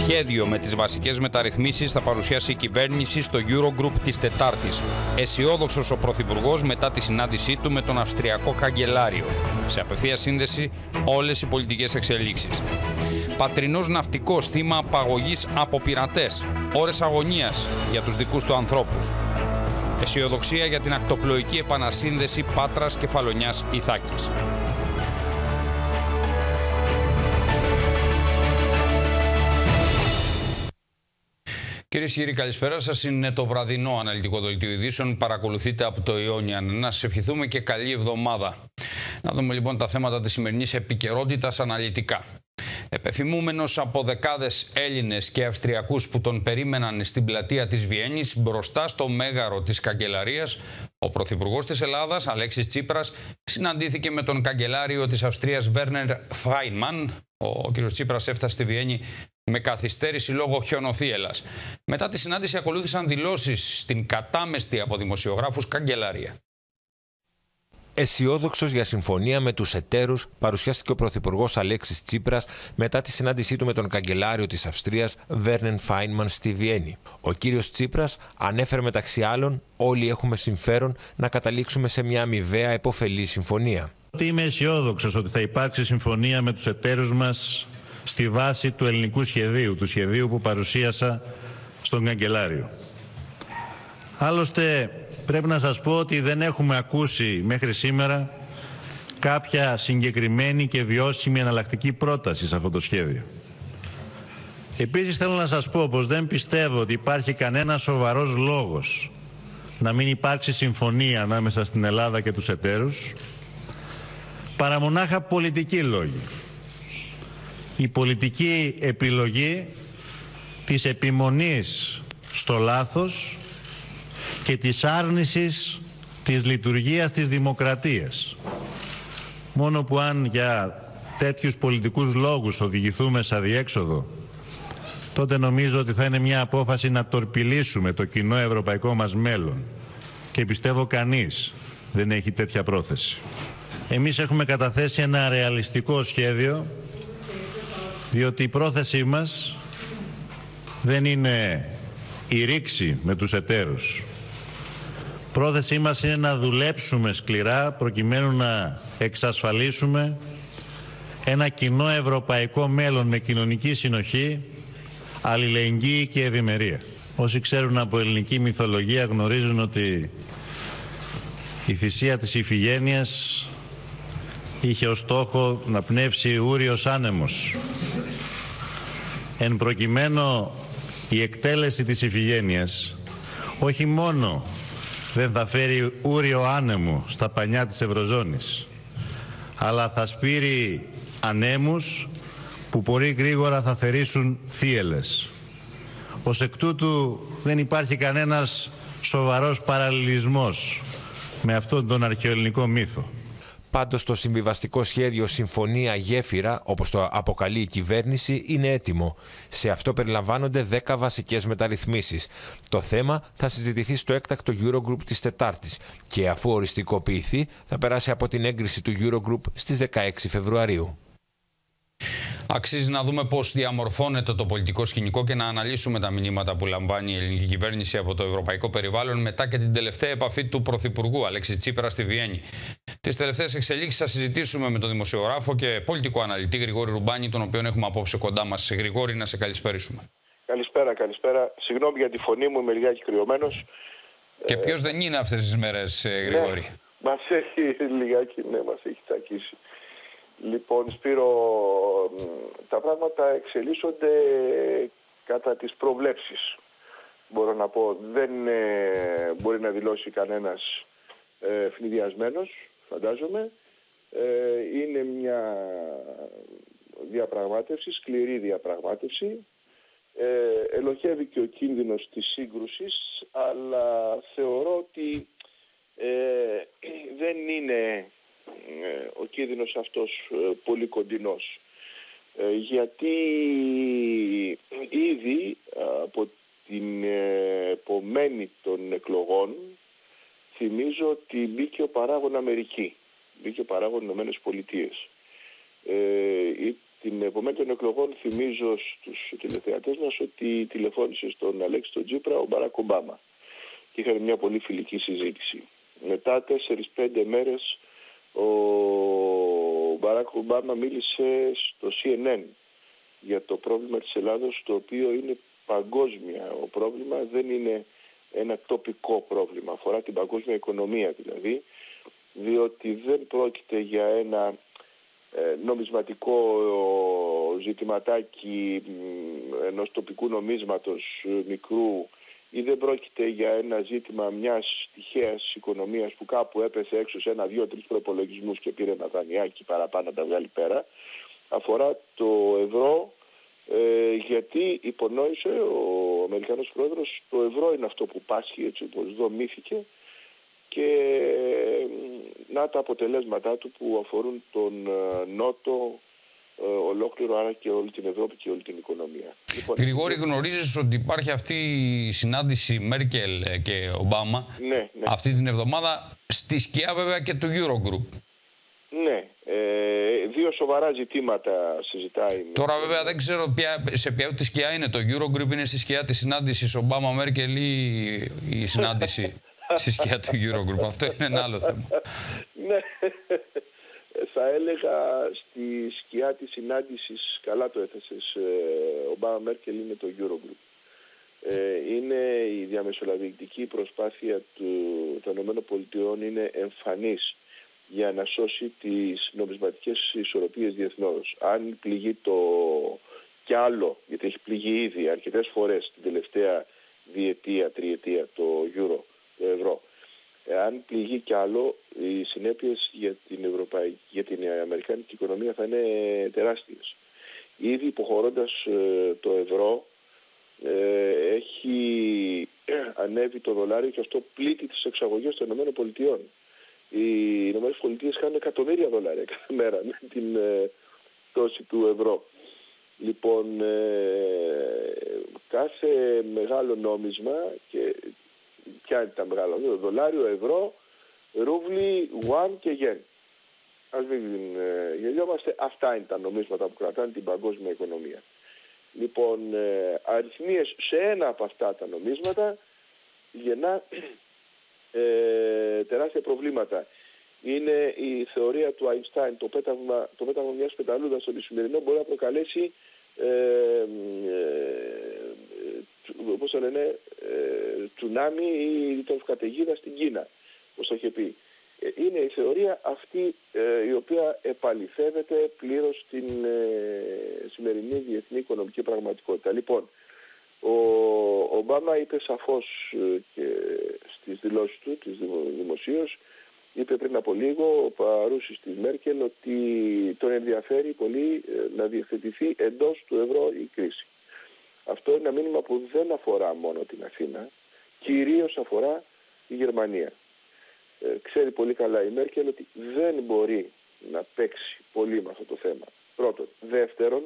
Σχέδιο με τις βασικές μεταρρυθμίσεις θα παρουσιάσει η κυβέρνηση στο Eurogroup της Τετάρτης. Αισιόδοξος ο Πρωθυπουργός μετά τη συνάντησή του με τον Αυστριακό Καγκελάριο. Σε απευθεία σύνδεση όλες οι πολιτικές εξελίξεις. Πατρινός ναυτικός θύμα απαγωγής από πειρατές. Ώρες αγωνίας για τους δικούς του ανθρώπους. Αισιοδοξία για την ακτοπλοϊκή επανασύνδεση Πάτρας Κεφαλονιάς Ιθάκης. Κυρίες και κύριοι, καλησπέρα σας. Είναι το βραδινό αναλυτικό δελτίο ειδήσεων. Παρακολουθείτε από το Ιόνιαν. Να σας ευχηθούμε και καλή εβδομάδα. Να δούμε λοιπόν τα θέματα της σημερινής επικαιρότητας αναλυτικά. Επεφημούμενος από δεκάδες Έλληνες και Αυστριακούς που τον περίμεναν στην πλατεία της Βιέννης μπροστά στο μέγαρο της Καγκελαρίας, ο Πρωθυπουργός της Ελλάδας, Αλέξης Τσίπρας, συναντήθηκε με τον Καγκελάριο της Αυστρίας, Βέρνερ Φάινμαν. Ο κ. Τσίπρας έφτασε στη Βιέννη με καθυστέρηση λόγω χιονοθύελλας. Μετά τη συνάντηση ακολούθησαν δηλώσεις στην κατάμεστη από δημοσιογράφους Καγκελαρία. Αισιόδοξος για συμφωνία με τους εταίρους, παρουσιάστηκε ο Πρωθυπουργός Αλέξης Τσίπρας μετά τη συνάντησή του με τον Καγκελάριο της Αυστρίας, Βέρνερ Φάινμαν, στη Βιέννη. Ο κύριος Τσίπρας ανέφερε μεταξύ άλλων: όλοι έχουμε συμφέρον να καταλήξουμε σε μια αμοιβαία επωφελή συμφωνία. Είμαι αισιόδοξος ότι θα υπάρξει συμφωνία με τους εταίρους μας στη βάση του ελληνικού σχεδίου, του σχεδίου που παρουσίασα στον Καγκελάριο. Άλλωστε, πρέπει να σας πω ότι δεν έχουμε ακούσει μέχρι σήμερα κάποια συγκεκριμένη και βιώσιμη εναλλακτική πρόταση σε αυτό το σχέδιο. Επίσης, θέλω να σας πω πως δεν πιστεύω ότι υπάρχει κανένα σοβαρός λόγος να μην υπάρξει συμφωνία ανάμεσα στην Ελλάδα και τους εταίρους, παρά μονάχα πολιτικοί λόγοι. Η πολιτική επιλογή της επιμονής στο λάθος και της άρνησης της λειτουργίας της δημοκρατίας. Μόνο που αν για τέτοιους πολιτικούς λόγους οδηγηθούμε σε αδιέξοδο, τότε νομίζω ότι θα είναι μια απόφαση να τορπιλήσουμε το κοινό ευρωπαϊκό μας μέλλον. Και πιστεύω κανείς δεν έχει τέτοια πρόθεση. Εμείς έχουμε καταθέσει ένα ρεαλιστικό σχέδιο, διότι η πρόθεσή μας δεν είναι η ρήξη με τους εταίρους. Πρόθεσή μας είναι να δουλέψουμε σκληρά προκειμένου να εξασφαλίσουμε ένα κοινό ευρωπαϊκό μέλλον με κοινωνική συνοχή, αλληλεγγύη και ευημερία. Όσοι ξέρουν από ελληνική μυθολογία γνωρίζουν ότι η θυσία της Ιφηγένειας είχε ως στόχο να πνεύσει ούριος άνεμος. Εν προκειμένου η εκτέλεση της Ιφηγένειας όχι μόνο δεν θα φέρει ούριο άνεμο στα πανιά της Ευρωζώνης, αλλά θα σπείρει ανέμους που πολύ γρήγορα θα θερήσουν θύελλες. Ως εκ τούτου δεν υπάρχει κανένας σοβαρός παραλληλισμός με αυτόν τον αρχαιοελληνικό μύθο. Πάντως το συμβιβαστικό σχέδιο Συμφωνία Γέφυρα, όπως το αποκαλεί η κυβέρνηση, είναι έτοιμο. Σε αυτό περιλαμβάνονται 10 βασικές μεταρρυθμίσεις. Το θέμα θα συζητηθεί στο έκτακτο Eurogroup της Τετάρτης και αφού οριστικοποιηθεί θα περάσει από την έγκριση του Eurogroup στις 16 Φεβρουαρίου. Αξίζει να δούμε πώς διαμορφώνεται το πολιτικό σκηνικό και να αναλύσουμε τα μηνύματα που λαμβάνει η ελληνική κυβέρνηση από το ευρωπαϊκό περιβάλλον μετά και την τελευταία επαφή του Πρωθυπουργού Αλέξη Τσίπρα στη Βιέννη. Τις τελευταίες εξελίξεις θα συζητήσουμε με τον δημοσιογράφο και πολιτικό αναλυτή Γρηγόρη Ρουμπάνη, τον οποίο έχουμε απόψε κοντά μας. Γρηγόρη, να σε καλησπερίσουμε. Καλησπέρα. Συγγνώμη για τη φωνή μου, είμαι λιγάκι κρυωμένος. Και ποιος δεν είναι αυτές τις μέρες, Γρηγόρη? Ναι, μας έχει λιγάκι, μας έχει τσακίσει. Λοιπόν, Σπύρο, τα πράγματα εξελίσσονται κατά τις προβλέψεις. Μπορώ να πω, δεν μπορεί να δηλώσει κανένας φνηδιασμένος, φαντάζομαι. Είναι μια διαπραγμάτευση, σκληρή διαπραγμάτευση. Ελοχεύει και ο κίνδυνος της σύγκρουσης, αλλά θεωρώ ότι δεν είναι ο κίνδυνος αυτός πολύ κοντινός, γιατί ήδη από την επομένη των εκλογών θυμίζω ότι μπήκε ο παράγων Αμερική, μπήκε ο παράγων Ηνωμένες Πολιτείες. Την επομένως των εκλογών θυμίζω στους τηλεθεατές μας ότι τηλεφώνησε στον Αλέξη τον Τσίπρα ο Μπαράκ Ομπάμα και είχαν μια πολύ φιλική συζήτηση. Μετά 4-5 μέρες ο Μπαράκ Ομπάμα μίλησε στο CNN για το πρόβλημα της Ελλάδος, το οποίο είναι παγκόσμια. Ο πρόβλημα δεν είναι ένα τοπικό πρόβλημα, αφορά την παγκόσμια οικονομία δηλαδή, διότι δεν πρόκειται για ένα νομισματικό ζητηματάκι ενός τοπικού νομίσματος μικρού, ή δεν πρόκειται για ένα ζήτημα μιας τυχαίας οικονομίας που κάπου έπεσε έξω σε 1-2-3 προπολογισμούς και πήρε ένα δανειάκι παραπάνω να τα βγάλει πέρα. Αφορά το ευρώ, γιατί υπονόησε ο Αμερικανός Πρόεδρος, το ευρώ είναι αυτό που πάσχει, έτσι όπως δομήθηκε, και να τα αποτελέσματά του που αφορούν τον Νότο ολόκληρο, άρα και όλη την Ευρώπη και όλη την οικονομία. Λοιπόν, Γρηγόρη, γνωρίζεις ότι υπάρχει αυτή η συνάντηση Μέρκελ και Ομπάμα αυτή την εβδομάδα, στη σκιά βέβαια και του Eurogroup. Ναι, δύο σοβαρά ζητήματα συζητάει. Τώρα βέβαια δεν ξέρω σε ποια τη σκιά είναι το Eurogroup, είναι στη σκιά της συνάντησης Ομπάμα-Μέρκελ ή η συνάντηση στη σκιά του Eurogroup. Αυτό είναι ένα άλλο θέμα. Ναι, θα έλεγα στη σκιά της συνάντησης, καλά το έθεσες, Ομπάμα-Μέρκελ, είναι το Eurogroup. Είναι η διαμεσολαβητική προσπάθεια των ΗΠΑ, είναι εμφανής για να σώσει τις νομισματικές ισορροπίες διεθνώς. Αν πληγεί το κι άλλο, γιατί έχει πληγεί ήδη αρκετές φορές την τελευταία διετία, τριετία το ευρώ, αν πληγεί κι άλλο, οι συνέπειες για την αμερικάνικη οικονομία θα είναι τεράστιες. Ήδη υποχωρώντας το ευρώ, έχει ανέβει το δολάριο και αυτό πλήττει τις εξαγωγές των ΗΠΑ. Οι ΗΠΑ χάνουν εκατομμύρια δολάρια κάθε μέρα με την πτώση του ευρώ. Λοιπόν, κάθε μεγάλο νόμισμα, και ποια είναι τα μεγάλα νόμισμα, δολάριο, ευρώ, ρούβλι, γουάν και γεν. Ας μην γελιόμαστε, αυτά είναι τα νομίσματα που κρατάνε την παγκόσμια οικονομία. Λοιπόν, αριθμίες σε ένα από αυτά τα νομίσματα γεννά τεράστια προβλήματα. Είναι η θεωρία του Αϊνστάιν, το πέταγμα μιας πεταλούδας στον Ισημερινό μπορεί να προκαλέσει όπως το λένε, τσουνάμι ή καταιγίδα στην Κίνα, όπως το είχε πει. Είναι η θεωρία αυτή η οποία επαληθεύεται πλήρως στην σημερινή διεθνή οικονομική πραγματικότητα. Λοιπόν, ο Ομπάμα είπε σαφώς και στις δηλώσεις του, τις δημοσίως, είπε πριν από λίγο παρούσης της Μέρκελ ότι τον ενδιαφέρει πολύ να διευθετηθεί εντός του ευρώ η κρίση. Αυτό είναι ένα μήνυμα που δεν αφορά μόνο την Αθήνα, κυρίως αφορά τη Γερμανία. Ξέρει πολύ καλά η Μέρκελ ότι δεν μπορεί να παίξει πολύ με αυτό το θέμα. Πρώτον. Δεύτερον,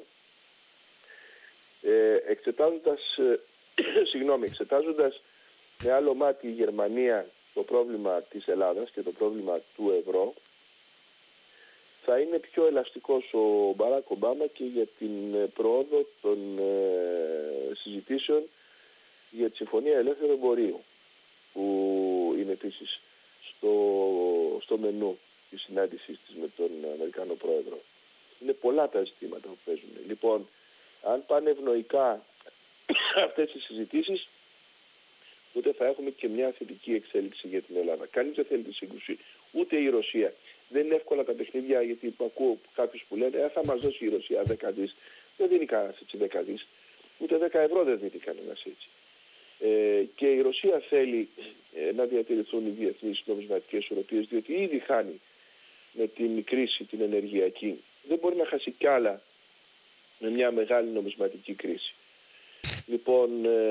εξετάζοντας με άλλο μάτι η Γερμανία το πρόβλημα της Ελλάδας και το πρόβλημα του ευρώ, θα είναι πιο ελαστικός ο Μπαράκ Ομπάμα και για την πρόοδο των συζητήσεων για τη Συμφωνία Ελεύθερου Εμπορίου, που είναι επίσης στο μενού της συνάντησής της με τον Αμερικανό Πρόεδρο. Είναι πολλά τα ζητήματα που παίζουν. Λοιπόν, αν πάνε ευνοϊκά αυτές οι συζητήσεις, τότε θα έχουμε και μια θετική εξέλιξη για την Ελλάδα. Κανείς δεν θέλει τη σύγκρουση, ούτε η Ρωσία. Δεν είναι εύκολα τα παιχνίδια, γιατί ακούω κάποιους που λένε θα μας δώσει η Ρωσία 10 δις. Δεν δίνει κανένας έτσι 10 δις. Ούτε 10 ευρώ δεν δίνει κανένας έτσι. Και η Ρωσία θέλει να διατηρηθούν οι διεθνείς νομισματικές ισορροπίες, διότι ήδη χάνει με την κρίση την ενεργειακή. Δεν μπορεί να χάσει κι άλλα με μια μεγάλη νομισματική κρίση. Λοιπόν,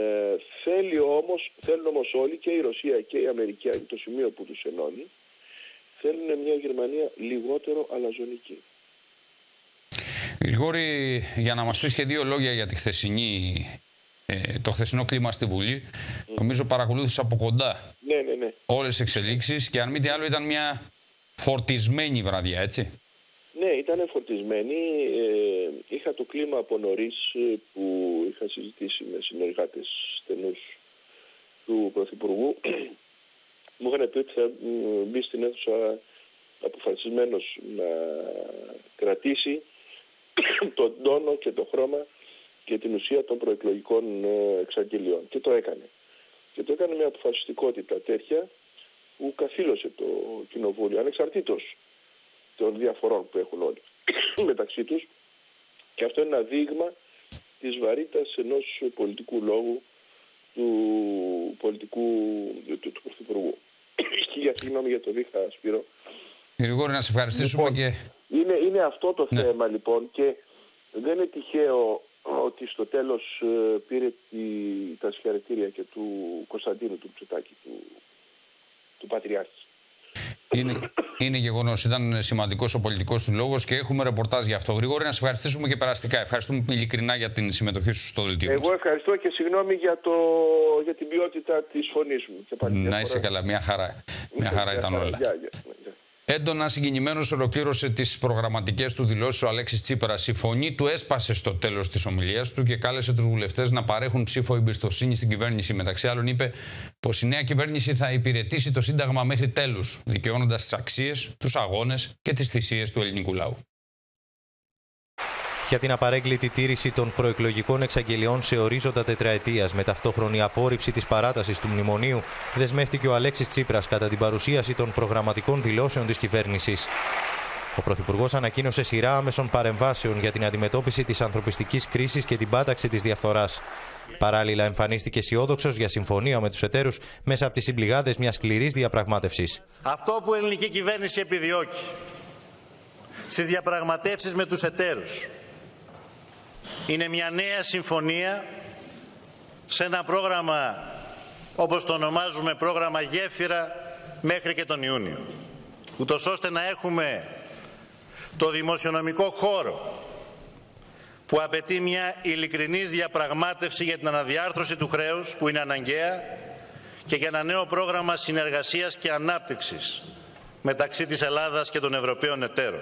θέλουν όμως όλοι, και η Ρωσία και η Αμερική, το σημείο που τους ενώνει, θέλουν μια Γερμανία λιγότερο αλαζονική. Γρηγόρη, για να μας πεις και δύο λόγια για το χθεσινό κλίμα στη Βουλή, νομίζω παρακολούθησα από κοντά όλες τις εξελίξεις και αν μη τι άλλο ήταν μια φορτισμένη βραδιά, έτσι. Ναι, ήταν φορτισμένη. Είχα το κλίμα από νωρίς που είχα συζητήσει με συνεργάτες στενούς του Πρωθυπουργού. Μου είχαν πει ότι θα μπει στην αίθουσα αποφασισμένος να κρατήσει τον τόνο και το χρώμα και την ουσία των προεκλογικών εξαγγελιών. Και το έκανε. Και το έκανε με αποφασιστικότητα τέτοια που καθήλωσε το Κοινοβούλιο, ανεξαρτήτως των διαφορών που έχουν όλοι μεταξύ τους. Και αυτό είναι ένα δείγμα της βαρύτητας ενός πολιτικού λόγου του Πρωθυπουργού. Και συγγνώμη για το δίχα, Σπύρο. Γρηγόρη, να σε ευχαριστήσουμε. Λοιπόν, είναι αυτό το θέμα, λοιπόν, και δεν είναι τυχαίο ότι στο τέλος πήρε τα συγχαρητήρια και του Κωνσταντίνου του Μητσοτάκη, του Πατριάρχη. Είναι γεγονός. Ήταν σημαντικός ο πολιτικός του λόγος και έχουμε ρεπορτάζ για αυτό. Γρηγόρη, να σε ευχαριστήσουμε και περαστικά. Ευχαριστούμε ειλικρινά για την συμμετοχή σου στο δελτίο. Εγώ ευχαριστώ και συγγνώμη για την ποιότητα της φωνής μου. Και να είσαι καλά. Μια χαρά. Μια χαρά ήταν όλα. Έντονα συγκινημένος ολοκλήρωσε τις προγραμματικές του δηλώσεις ο Αλέξης Τσίπρας. Η φωνή του έσπασε στο τέλος της ομιλίας του και κάλεσε τους βουλευτές να παρέχουν ψήφο εμπιστοσύνη στην κυβέρνηση. Μεταξύ άλλων, είπε πως η νέα κυβέρνηση θα υπηρετήσει το Σύνταγμα μέχρι τέλους, δικαιώνοντας τις αξίες, τους αγώνες και τις θυσίες του ελληνικού λαού. Για την απαρέγκλητη τήρηση των προεκλογικών εξαγγελιών σε ορίζοντα τετραετίας με ταυτόχρονη απόρριψη της παράτασης του μνημονίου, δεσμεύτηκε ο Αλέξης Τσίπρας κατά την παρουσίαση των προγραμματικών δηλώσεων της κυβέρνησης. Ο Πρωθυπουργός ανακοίνωσε σειρά άμεσων παρεμβάσεων για την αντιμετώπιση της ανθρωπιστικής κρίσης και την πάταξη της διαφθοράς. Παράλληλα, εμφανίστηκε αισιόδοξος για συμφωνία με τους εταίρους μέσα από τις συμπληγάδες μιας σκληρής διαπραγμάτευσης. Αυτό που η ελληνική κυβέρνηση επιδιώκει στις διαπραγματεύσεις με τους εταίρους είναι μια νέα συμφωνία σε ένα πρόγραμμα, όπως το ονομάζουμε, πρόγραμμα γέφυρα μέχρι και τον Ιούνιο, ούτως ώστε να έχουμε το δημοσιονομικό χώρο που απαιτεί μια ειλικρινής διαπραγμάτευση για την αναδιάρθρωση του χρέους που είναι αναγκαία και για ένα νέο πρόγραμμα συνεργασίας και ανάπτυξης μεταξύ της Ελλάδας και των Ευρωπαίων εταίρων.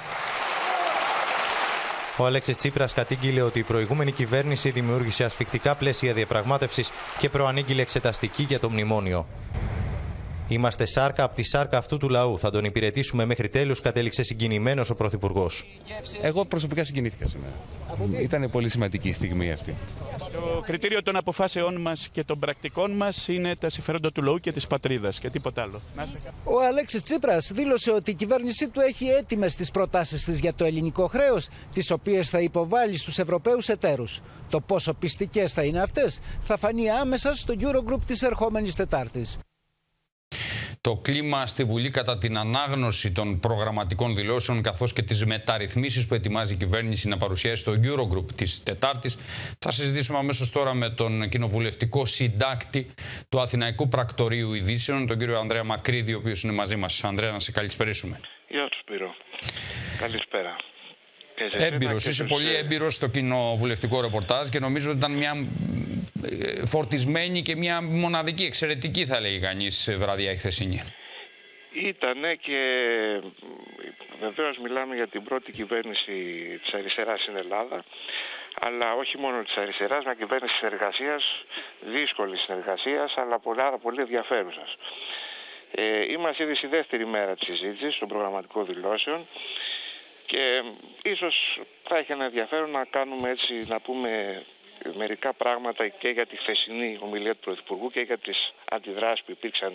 Ο Αλέξης Τσίπρας κατήγγειλε ότι η προηγούμενη κυβέρνηση δημιούργησε ασφικτικά πλαίσια διαπραγμάτευσης και προανήγγειλε εξεταστική για το μνημόνιο. Είμαστε σάρκα από τη σάρκα αυτού του λαού. Θα τον υπηρετήσουμε μέχρι τέλους, κατέληξε συγκινημένος ο Πρωθυπουργός. Εγώ προσωπικά συγκινήθηκα σήμερα. Ήταν πολύ σημαντική η στιγμή αυτή. Το κριτήριο των αποφάσεών μας και των πρακτικών μας είναι τα συμφέροντα του λαού και της πατρίδας και τίποτα άλλο. Ο Αλέξης Τσίπρας δήλωσε ότι η κυβέρνησή του έχει έτοιμες τις προτάσεις της για το ελληνικό χρέος, τις οποίες θα υποβάλει στους Ευρωπαίους εταίρους. Το πόσο πιστικές θα είναι αυτές θα φανεί άμεσα στο Eurogroup της ερχόμενης Τετάρτης. Το κλίμα στη Βουλή κατά την ανάγνωση των προγραμματικών δηλώσεων καθώς και τις μεταρρυθμίσεις που ετοιμάζει η κυβέρνηση να παρουσιάσει στο Eurogroup της Τετάρτης θα συζητήσουμε αμέσως τώρα με τον κοινοβουλευτικό συντάκτη του Αθηναϊκού Πρακτορείου Ειδήσεων, τον κύριο Ανδρέα Μακρύδη, ο οποίος είναι μαζί μας. Ανδρέα, να σε καλησπερίσουμε. Γεια σου, Σπύρο. Καλησπέρα. Έμπειρος, είσαι πολύ έμπειρος στο κοινοβουλευτικό ρεπορτάζ και νομίζω ότι ήταν μια φορτισμένη και μια μοναδική, εξαιρετική θα λέγει κανείς, βραδιά η χθεσινή. Ήτανε και βεβαίως μιλάμε για την πρώτη κυβέρνηση της αριστεράς στην Ελλάδα, αλλά όχι μόνο της αριστεράς, μια κυβέρνηση συνεργασίας, δύσκολης συνεργασίας, αλλά πολύ ενδιαφέρουσας. Είμαστε ήδη στη δεύτερη μέρα της συζήτησης των προγραμματικών δηλώσεων και ίσως θα έχει ένα ενδιαφέρον να κάνουμε έτσι, να πούμε μερικά πράγματα και για τη χθεσινή ομιλία του Πρωθυπουργού και για τις αντιδράσεις που υπήρξαν.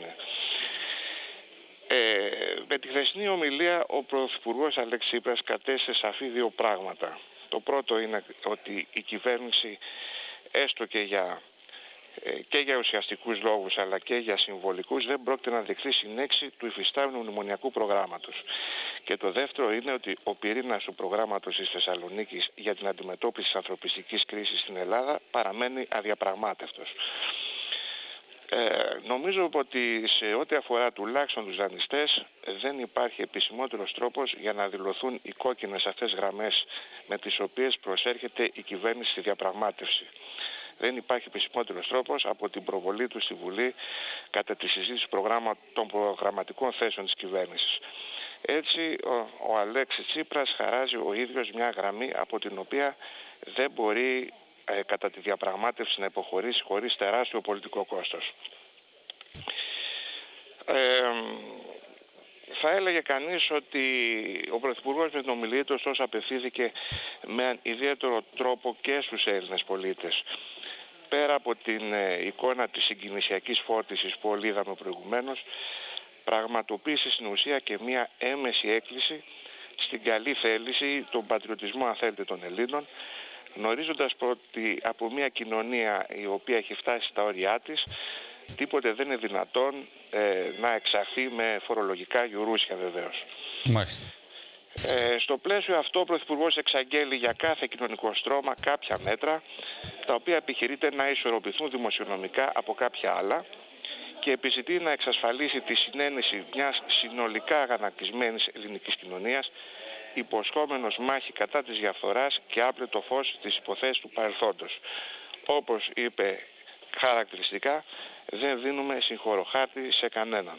Με τη χθεσινή ομιλία ο Πρωθυπουργός Αλέξης Τσίπρας κατέστησε σαφή δύο πράγματα. Το πρώτο είναι ότι η κυβέρνηση, έστω και για ουσιαστικούς λόγους αλλά και για συμβολικούς, δεν πρόκειται να δεχθεί συνέχιση του υφιστάμενου μνημονιακού προγράμματος. Και το δεύτερο είναι ότι ο πυρήνας του προγράμματος της Θεσσαλονίκης για την αντιμετώπιση της ανθρωπιστικής κρίσης στην Ελλάδα παραμένει αδιαπραγμάτευτος. Νομίζω ότι σε ό,τι αφορά τουλάχιστον τους δανειστές δεν υπάρχει επισημότερος τρόπος για να δηλωθούν οι κόκκινες αυτές γραμμές με τις οποίες προσέρχεται η κυβέρνηση στη διαπραγμάτευση. Δεν υπάρχει επισημότερος τρόπος από την προβολή του στη Βουλή κατά τη συζήτηση των προγραμματικών θέσεων της κυβέρνησης. Έτσι ο Αλέξης Τσίπρας χαράζει ο ίδιος μια γραμμή από την οποία δεν μπορεί κατά τη διαπραγμάτευση να υποχωρήσει χωρίς τεράστιο πολιτικό κόστος. Θα έλεγε κανείς ότι ο Πρωθυπουργός με την ομιλία του ωστόσο απευθύνθηκε με ιδιαίτερο τρόπο και στους Έλληνες πολίτες. Πέρα από την εικόνα της συγκινησιακής φόρτισης που όλοι είδαμε προηγουμένως, πραγματοποίησε στην ουσία και μια έμεση έκκληση στην καλή θέληση, τον πατριωτισμό αν θέλετε των Ελλήνων, γνωρίζοντας ότι από μια κοινωνία η οποία έχει φτάσει στα όρια της, τίποτε δεν είναι δυνατόν να εξαχθεί με φορολογικά γιουρούσια βεβαίως. Μάλιστα. Στο πλαίσιο αυτό ο Πρωθυπουργός εξαγγέλει για κάθε κοινωνικό στρώμα κάποια μέτρα τα οποία επιχειρείται να ισορροπηθούν δημοσιονομικά από κάποια άλλα και επιζητεί να εξασφαλίσει τη συνένεση μιας συνολικά αγανακτισμένης ελληνικής κοινωνίας, υποσχόμενος μάχη κατά της διαφθοράς και άπλετο φως της υποθέσης του παρελθόντος. Όπως είπε χαρακτηριστικά, δεν δίνουμε συγχωροχάρτη σε κανέναν.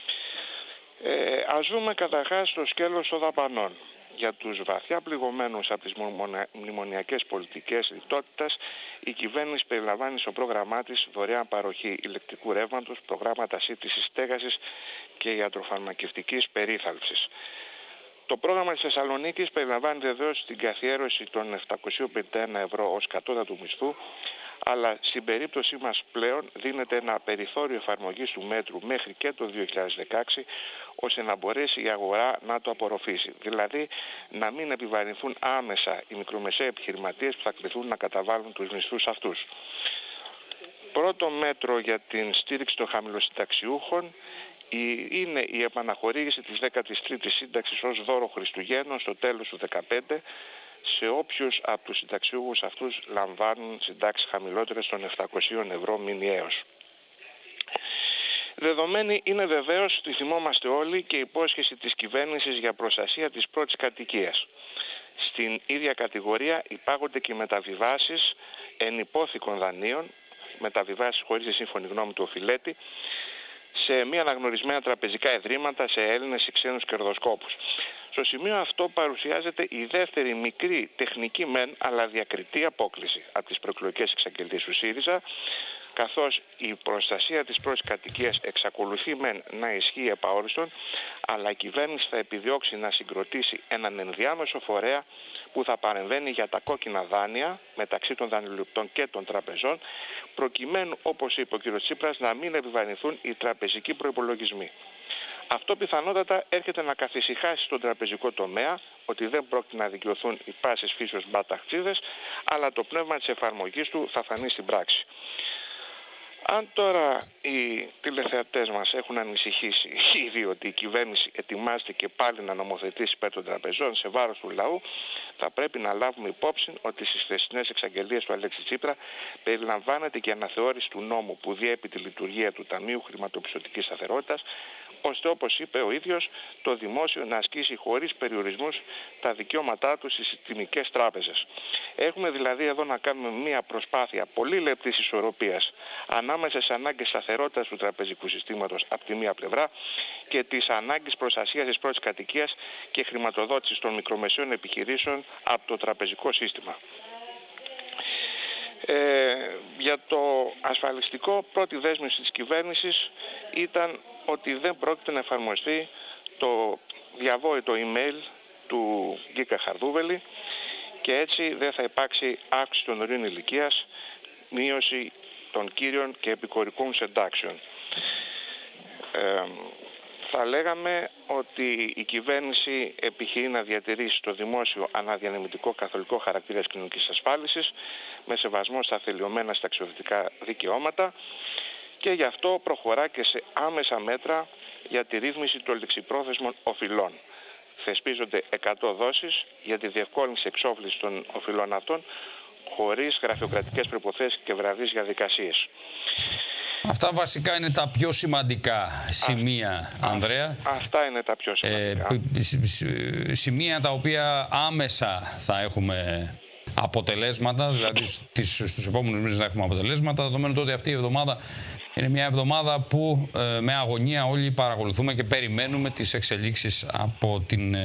Ας δούμε καταρχάς το σκέλος των δαπανών. Για τους βαθιά πληγωμένους από τις μνημονιακές πολιτικές λιτότητας, η κυβέρνηση περιλαμβάνει στο πρόγραμμά της δωρεάν παροχή ηλεκτρικού ρεύματος, προγράμματα σύντησης στέγασης και ιατροφαρμακευτικής περίθαλψης. Το πρόγραμμα της Θεσσαλονίκης περιλαμβάνει βεβαίως την καθιέρωση των 751 ευρώ ως κατώτατου μισθού, αλλά στην περίπτωσή μας πλέον δίνεται ένα περιθώριο εφαρμογής του μέτρου μέχρι και το 2016, ώστε να μπορέσει η αγορά να το απορροφήσει. Δηλαδή να μην επιβαρυνθούν άμεσα οι μικρομεσαίοι επιχειρηματίες που θα κληθούν να καταβάλουν τους μισθούς αυτούς. Πρώτο μέτρο για την στήριξη των χαμηλοσυνταξιούχων είναι η επαναχορήγηση της 13ης σύνταξης ως δώρο Χριστουγέννων στο τέλος του 2015, σε όποιους από τους συνταξιούχους αυτούς λαμβάνουν συντάξεις χαμηλότερες των 700 ευρώ μηνιαίως. Δεδομένη είναι βεβαίως, τη θυμόμαστε όλοι, και η υπόσχεση της κυβέρνησης για προστασία της πρώτης κατοικίας. Στην ίδια κατηγορία υπάγονται και οι μεταβιβάσεις ενυπόθηκων δανείων, μεταβιβάσεις χωρίς τη σύμφωνη γνώμη του οφειλέτη, σε μη αναγνωρισμένα τραπεζικά ιδρύματα, σε Έλληνες ή ξένους κερδοσκόπους. Στο σημείο αυτό παρουσιάζεται η δεύτερη μικρή τεχνική μεν αλλά διακριτή απόκλιση από τις προεκλογικές εξαγγελίες του ΣΥΡΙΖΑ, καθώς η προστασία της πρώτης κατοικίας εξακολουθεί μεν να ισχύει επαόριστον, αλλά η κυβέρνηση θα επιδιώξει να συγκροτήσει έναν ενδιάμεσο φορέα που θα παρεμβαίνει για τα κόκκινα δάνεια μεταξύ των δανειοληπτών και των τραπεζών, προκειμένου, όπως είπε ο κ. Τσίπρας, να μην επιβαρυνθούν οι τραπεζικοί προϋπολογισμοί. Αυτό πιθανότατα έρχεται να καθησυχάσει στον τραπεζικό τομέα ότι δεν πρόκειται να δικαιωθούν οι πάσης φύσεως μπαταχτσίδες, αλλά το πνεύμα της εφαρμογής του θα φανεί στην πράξη. Αν τώρα οι τηλεθεατές μας έχουν ανησυχήσει ήδη ότι η κυβέρνηση ετοιμάζεται και πάλι να νομοθετήσει υπέρ των τραπεζών σε βάρος του λαού, θα πρέπει να λάβουμε υπόψη ότι στις χθεσινές εξαγγελίες του Αλέξη Τσίπρα περιλαμβάνεται και αναθεώρηση του νόμου που διέπει τη λειτουργία του Ταμείου Χρηματοπιστωτικής Σταθερότητας, ώστε, όπως είπε ο ίδιος, το δημόσιο να ασκήσει χωρίς περιορισμούς τα δικαιώματά του στις συστημικές τράπεζες. Έχουμε δηλαδή εδώ να κάνουμε μια προσπάθεια πολύ λεπτής ισορροπίας ανάμεσα στις ανάγκες σταθερότητας του τραπεζικού συστήματος από τη μία πλευρά και τις ανάγκες προστασίας της πρώτης κατοικίας και χρηματοδότησης των μικρομεσαίων επιχειρήσεων από το τραπεζικό σύστημα. Για το ασφαλιστικό, πρώτη δέσμευση της κυβέρνησης ήταν ότι δεν πρόκειται να εφαρμοστεί το διαβόητο email του Γκίκα Χαρδούβελη και έτσι δεν θα υπάρξει αύξηση των ορίων ηλικίας, μείωση των κύριων και επικορικών συντάξεων. Θα λέγαμε ότι η κυβέρνηση επιχειρεί να διατηρήσει το δημόσιο αναδιανεμητικό καθολικό χαρακτήρα της κοινωνικής ασφάλισης με σεβασμό στα θελειωμένα συνταξιοδοτικά δικαιώματα και γι' αυτό προχωρά και σε άμεσα μέτρα για τη ρύθμιση των ληξιπρόθεσμων οφειλών. Θεσπίζονται 100 δόσεις για τη διευκόλυνση εξόφλησης των οφειλών αυτών χωρίς γραφειοκρατικές προϋποθέσεις και βραδείς διαδικασίες. Αυτά βασικά είναι τα πιο σημαντικά σημεία, Ανδρέα. Αυτά είναι τα πιο σημαντικά. Σημεία τα οποία άμεσα θα έχουμε αποτελέσματα, δηλαδή στους επόμενους μήνες να έχουμε αποτελέσματα, δεδομένου ότι αυτή η εβδομάδα είναι μια εβδομάδα που με αγωνία όλοι παρακολουθούμε και περιμένουμε τις εξελίξεις από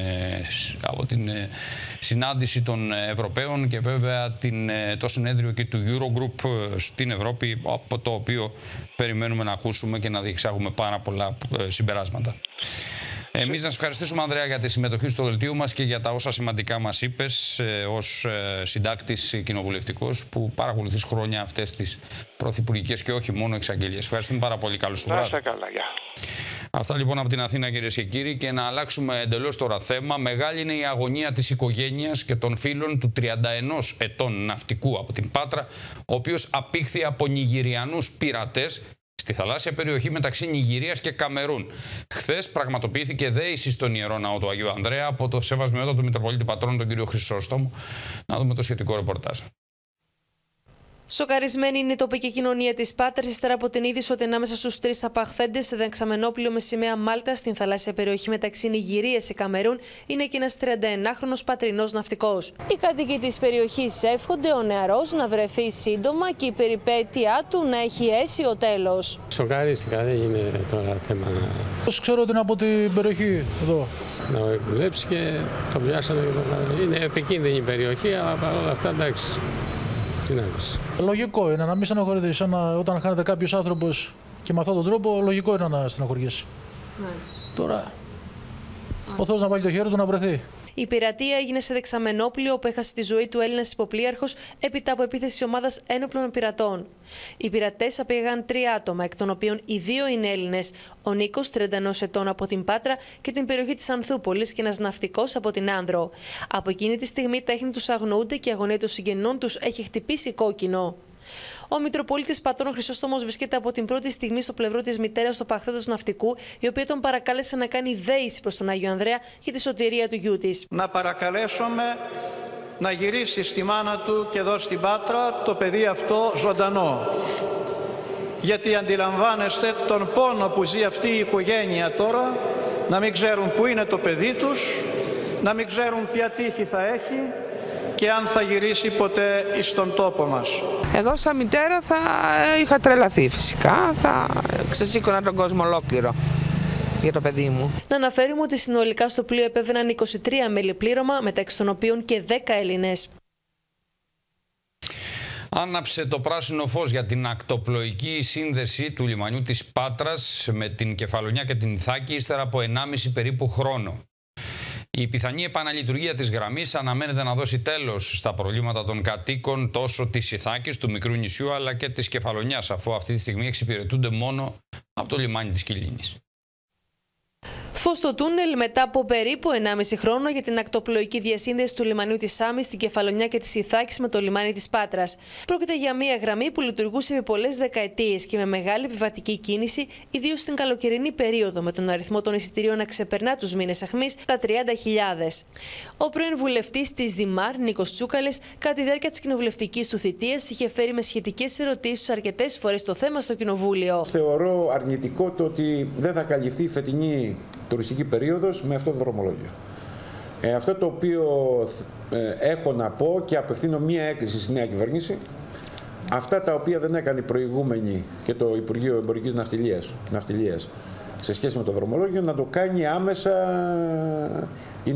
την συνάντηση των Ευρωπαίων και βέβαια το συνέδριο και του Eurogroup στην Ευρώπη, από το οποίο περιμένουμε να ακούσουμε και να διεξάγουμε πάρα πολλά συμπεράσματα. Εμείς να σας ευχαριστήσουμε, Ανδρέα, για τη συμμετοχή στο δελτίο μας και για τα όσα σημαντικά μας είπες ως συντάκτης κοινοβουλευτικός που παρακολουθείς χρόνια αυτές τις πρωθυπουργικές και όχι μόνο εξαγγελίες. Ευχαριστούμε πάρα πολύ. Καλώς σου βράδυ. Καλά, γεια. Αυτά λοιπόν από την Αθήνα, κυρίες και κύριοι, και να αλλάξουμε εντελώς τώρα θέμα. Μεγάλη είναι η αγωνία της οικογένειας και των φίλων του 31 ετών ναυτικού από την Πάτρα, ο οποίος απήχθη από Νιγηριανούς πειρατές στη θαλάσσια περιοχή μεταξύ Νιγηρίας και Καμερούν. Χθες πραγματοποιήθηκε δέηση στον Ιερό Ναό του Αγίου Ανδρέα από το Σεβασμιότατο Μητροπολίτη Πατρών, τον κύριο Χρυσόστομο. Να δούμε το σχετικό ρεπορτάζ. Σοκαρισμένη είναι η τοπική κοινωνία της Πάτρας ύστερα από την είδηση ότι ανάμεσα στους 3 απαχθέντες σε δεξαμενόπλοιο με σημαία Μάλτα στην θαλάσσια περιοχή μεταξύ Νιγηρίας και Καμερούν είναι και ένας 31χρονος πατρινός ναυτικός. Οι κάτοικοι της περιοχής εύχονται ο νεαρός να βρεθεί σύντομα και η περιπέτειά του να έχει αίσιο τέλος. Σοκαρίστηκα, δεν είναι τώρα θέμα. Πώς ξέρω ότι είναι από την περιοχή εδώ. Να δουλέψει και το πιάσανε. Είναι επικίνδυνη η περιοχή, αλλά παρόλα αυτά εντάξει. Λογικό είναι να μην στεναχωρηθεί. Όταν χάνεται κάποιος άνθρωπος και με αυτόν τον τρόπο, λογικό είναι να στεναχωριέσει. Τώρα, ο Θεός να βάλει το χέρι του να βρεθεί. Η πειρατεία έγινε σε δεξαμενόπλοιο όπου έχασε τη ζωή του Έλληνας υποπλοίαρχος έπειτα από επίθεση ομάδας ένοπλων πειρατών. Οι πειρατές απήγαν 3 άτομα, εκ των οποίων οι 2 είναι Έλληνες. Ο Νίκος, 31 ετών από την Πάτρα και την περιοχή της Ανθούπολης, και ένας ναυτικός από την Άνδρο. Από εκείνη τη στιγμή τα ίχνη τους αγνοούνται και η αγωνία των συγγενών τους έχει χτυπήσει κόκκινο. Ο Μητροπολίτης Πατρών Χρυσόστομος βρίσκεται από την πρώτη στιγμή στο πλευρό της μητέρας του παχθέντος ναυτικού, η οποία τον παρακάλεσε να κάνει δέηση προς τον Άγιο Ανδρέα για τη σωτηρία του γιού της. Να παρακαλέσουμε να γυρίσει στη μάνα του και εδώ στην Πάτρα το παιδί αυτό ζωντανό. Γιατί αντιλαμβάνεστε τον πόνο που ζει αυτή η οικογένεια τώρα, να μην ξέρουν πού είναι το παιδί τους, να μην ξέρουν ποια τύχη θα έχει και αν θα γυρίσει ποτέ στον τόπο μας. Εγώ σαν μητέρα θα είχα τρελαθεί φυσικά, θα ξεσήκωνα τον κόσμο ολόκληρο για το παιδί μου. Να αναφέρουμε ότι συνολικά στο πλοίο επέβαιναν 23 μέλη πλήρωμα, μεταξύ των οποίων και 10 Έλληνες. Άναψε το πράσινο φως για την ακτοπλοϊκή σύνδεση του λιμανιού της Πάτρας με την Κεφαλονιά και την Ιθάκη ύστερα από 1,5 περίπου χρόνο. Η πιθανή επαναλειτουργία της γραμμής αναμένεται να δώσει τέλος στα προβλήματα των κατοίκων τόσο της Ιθάκης, του μικρού νησιού, αλλά και της Κεφαλονιάς, αφού αυτή τη στιγμή εξυπηρετούνται μόνο από το λιμάνι της Κιλίνης. Φως στο τούνελ μετά από περίπου 1,5 χρόνο για την ακτοπλοϊκή διασύνδεση του λιμανιού της Σάμης, στην Κεφαλονιά και της Ιθάκης με το λιμάνι της Πάτρας. Πρόκειται για μια γραμμή που λειτουργούσε επί πολλές δεκαετίες και με μεγάλη επιβατική κίνηση, ιδίως στην καλοκαιρινή περίοδο, με τον αριθμό των εισιτηρίων να ξεπερνά τους μήνες αχμής τα 30.000. Ο πρώην βουλευτής της Δημάρ, Νίκος Τσούκαλης, κατά τη διάρκεια της κοινοβουλευτικής του θητείας, είχε φέρει με σχετικές ερωτήσεις αρκετές φορές το θέμα στο Κοινοβούλιο. Θεωρώ αρνητικό το ότι δεν θα καλυφθεί η φετινή τουριστική περίοδος με αυτό το δρομολόγιο. Αυτό το οποίο έχω να πω και απευθύνω μία έκκληση στη νέα κυβέρνηση, αυτά τα οποία δεν έκανε η προηγούμενη και το Υπουργείο Εμπορικής Ναυτιλίας σε σχέση με το δρομολόγιο, να το κάνει άμεσα η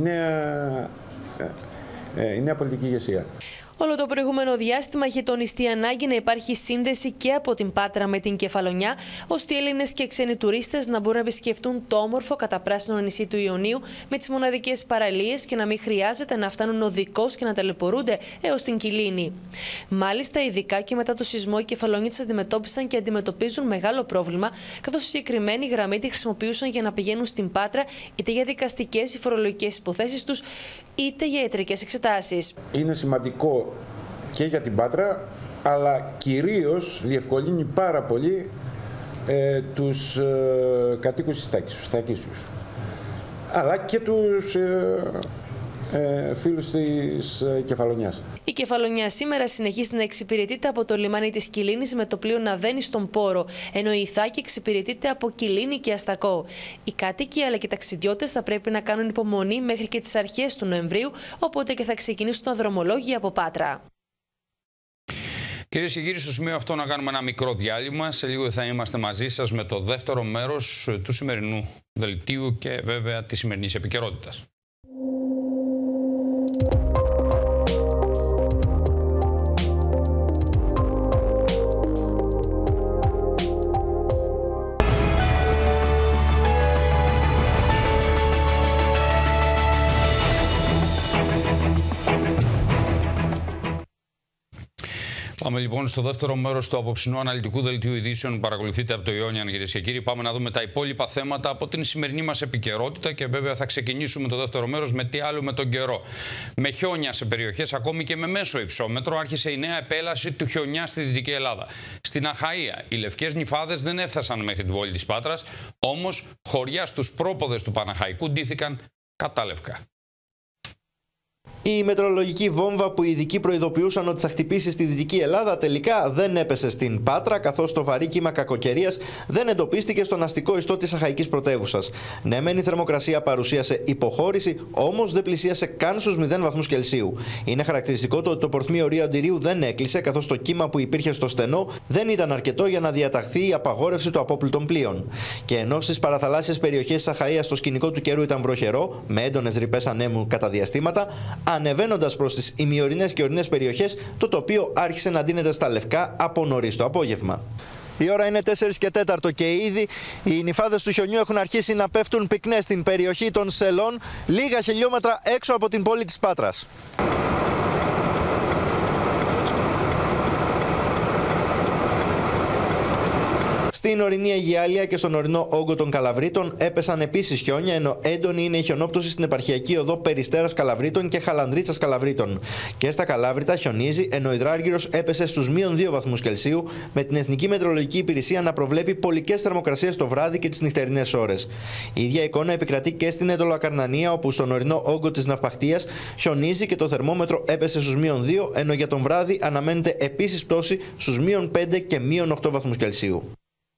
νέα πολιτική ηγεσία. Όλο το προηγούμενο διάστημα είχε τονιστεί η ανάγκη να υπάρχει σύνδεση και από την Πάτρα με την Κεφαλονιά, ώστε οι Έλληνες και ξένοι τουρίστες να μπορούν να επισκεφτούν το όμορφο καταπράσινο νησί του Ιωνίου με τις μοναδικές παραλίες και να μην χρειάζεται να φτάνουν οδικώς και να ταλαιπωρούνται έως την Κιλίνη. Μάλιστα, ειδικά και μετά το σεισμό, οι Κεφαλονίτες αντιμετώπισαν και αντιμετωπίζουν μεγάλο πρόβλημα, καθώς η συγκεκριμένη γραμμή τη χρησιμοποιούσαν για να πηγαίνουν στην Πάτρα είτε για δικαστικές ή φορολογικές υποθέσεις τους, είτε για ιατρικές εξετάσεις. Είναι σημαντικό και για την Πάτρα, αλλά κυρίως διευκολύνει πάρα πολύ τους κατοίκους της Ιθάκης, αλλά και τους φίλους της Κεφαλονιάς. Η Κεφαλονιά σήμερα συνεχίζει να εξυπηρετείται από το λιμάνι της Κιλίνης με το πλοίο να δένει στον πόρο, ενώ η Ιθάκη εξυπηρετείται από Κιλίνη και Αστακό. Οι κάτοικοι αλλά και οι ταξιδιώτες θα πρέπει να κάνουν υπομονή μέχρι και τις αρχές του Νοεμβρίου, οπότε και θα ξεκινήσουν τα δρομολόγια από Πάτρα. Κυρίες και κύριοι, στο σημείο αυτό να κάνουμε ένα μικρό διάλειμμα. Σε λίγο θα είμαστε μαζί σας με το δεύτερο μέρος του σημερινού δελτίου και βέβαια της σημερινής επικαιρότητας. Πάμε λοιπόν στο δεύτερο μέρος του απόψινού αναλυτικού δελτίου ειδήσεων. Παρακολουθείτε από το Ιόνιαν, κυρίες και κύριοι. Πάμε να δούμε τα υπόλοιπα θέματα από την σημερινή μας επικαιρότητα και βέβαια θα ξεκινήσουμε το δεύτερο μέρος με τι άλλο με τον καιρό. Με χιόνια σε περιοχές, ακόμη και με μέσο υψόμετρο, άρχισε η νέα επέλαση του χιονιά στη Δυτική Ελλάδα. Στην Αχαΐα, οι λευκές νυφάδες δεν έφτασαν μέχρι την πόλη της Πάτρας, όμως χωριά στους πρόποδες του Παναχαϊκού ντύθηκαν κατάλευκα. Η μετεωρολογική βόμβα που οι ειδικοί προειδοποιούσαν ότι θα χτυπήσει στη Δυτική Ελλάδα τελικά δεν έπεσε στην Πάτρα, καθώς το βαρύ κύμα κακοκαιρίας δεν εντοπίστηκε στον αστικό ιστό της Αχαϊκής πρωτεύουσας. Ναι, μεν η θερμοκρασία παρουσίασε υποχώρηση, όμως δεν πλησίασε καν στους 0 βαθμούς Κελσίου. Είναι χαρακτηριστικό το ότι το πορθμίο Ρίου Αντιρίου δεν έκλεισε, καθώς το κύμα που υπήρχε στο στενό δεν ήταν αρκετό για να διαταχθεί η απαγόρευση του απόπλουτων πλοίων. Και ενώ στις παραθαλάσσιες περιοχές της Αχαΐας το σκηνικό του καιρού ήταν βροχερό, με έντονες ρηπές ανέμου κατά διαστήματα, ανεβαίνοντας προς τις ημιορεινές και ορεινές περιοχές, το τοπίο άρχισε να ντύνεται στα λευκά από νωρίς το απόγευμα. Η ώρα είναι 4 και 4 και ήδη οι νυφάδες του χιονιού έχουν αρχίσει να πέφτουν πυκνές στην περιοχή των Σελών, λίγα χιλιόμετρα έξω από την πόλη της Πάτρας. Στην ορεινή Αιγιάλεια και στον ορεινό όγκο των Καλαβρίτων έπεσαν επίσης χιόνια, ενώ έντονη είναι η χιονόπτωση στην επαρχιακή οδό Περιστέρας Καλαβρίτων και Χαλανδρίτσας Καλαβρίτων. Και στα Καλάβρητα χιονίζει, ενώ ο υδράργυρος έπεσε στους -2 βαθμούς Κελσίου, με την Εθνική Μετεωρολογική Υπηρεσία να προβλέπει πολικές θερμοκρασίες το βράδυ και τις νυχτερινές ώρες. Η ίδια εικόνα επικρατεί και στην Εντολοακαρνανία, όπου στον ορεινό όγκο της Ναυπαχτίας χιονίζει και το θερμόμετρο έπεσε στους -2, ενώ για τον βράδυ αναμένεται επίσης πτώση στους -5 και -8 βαθμούς Κελσίου.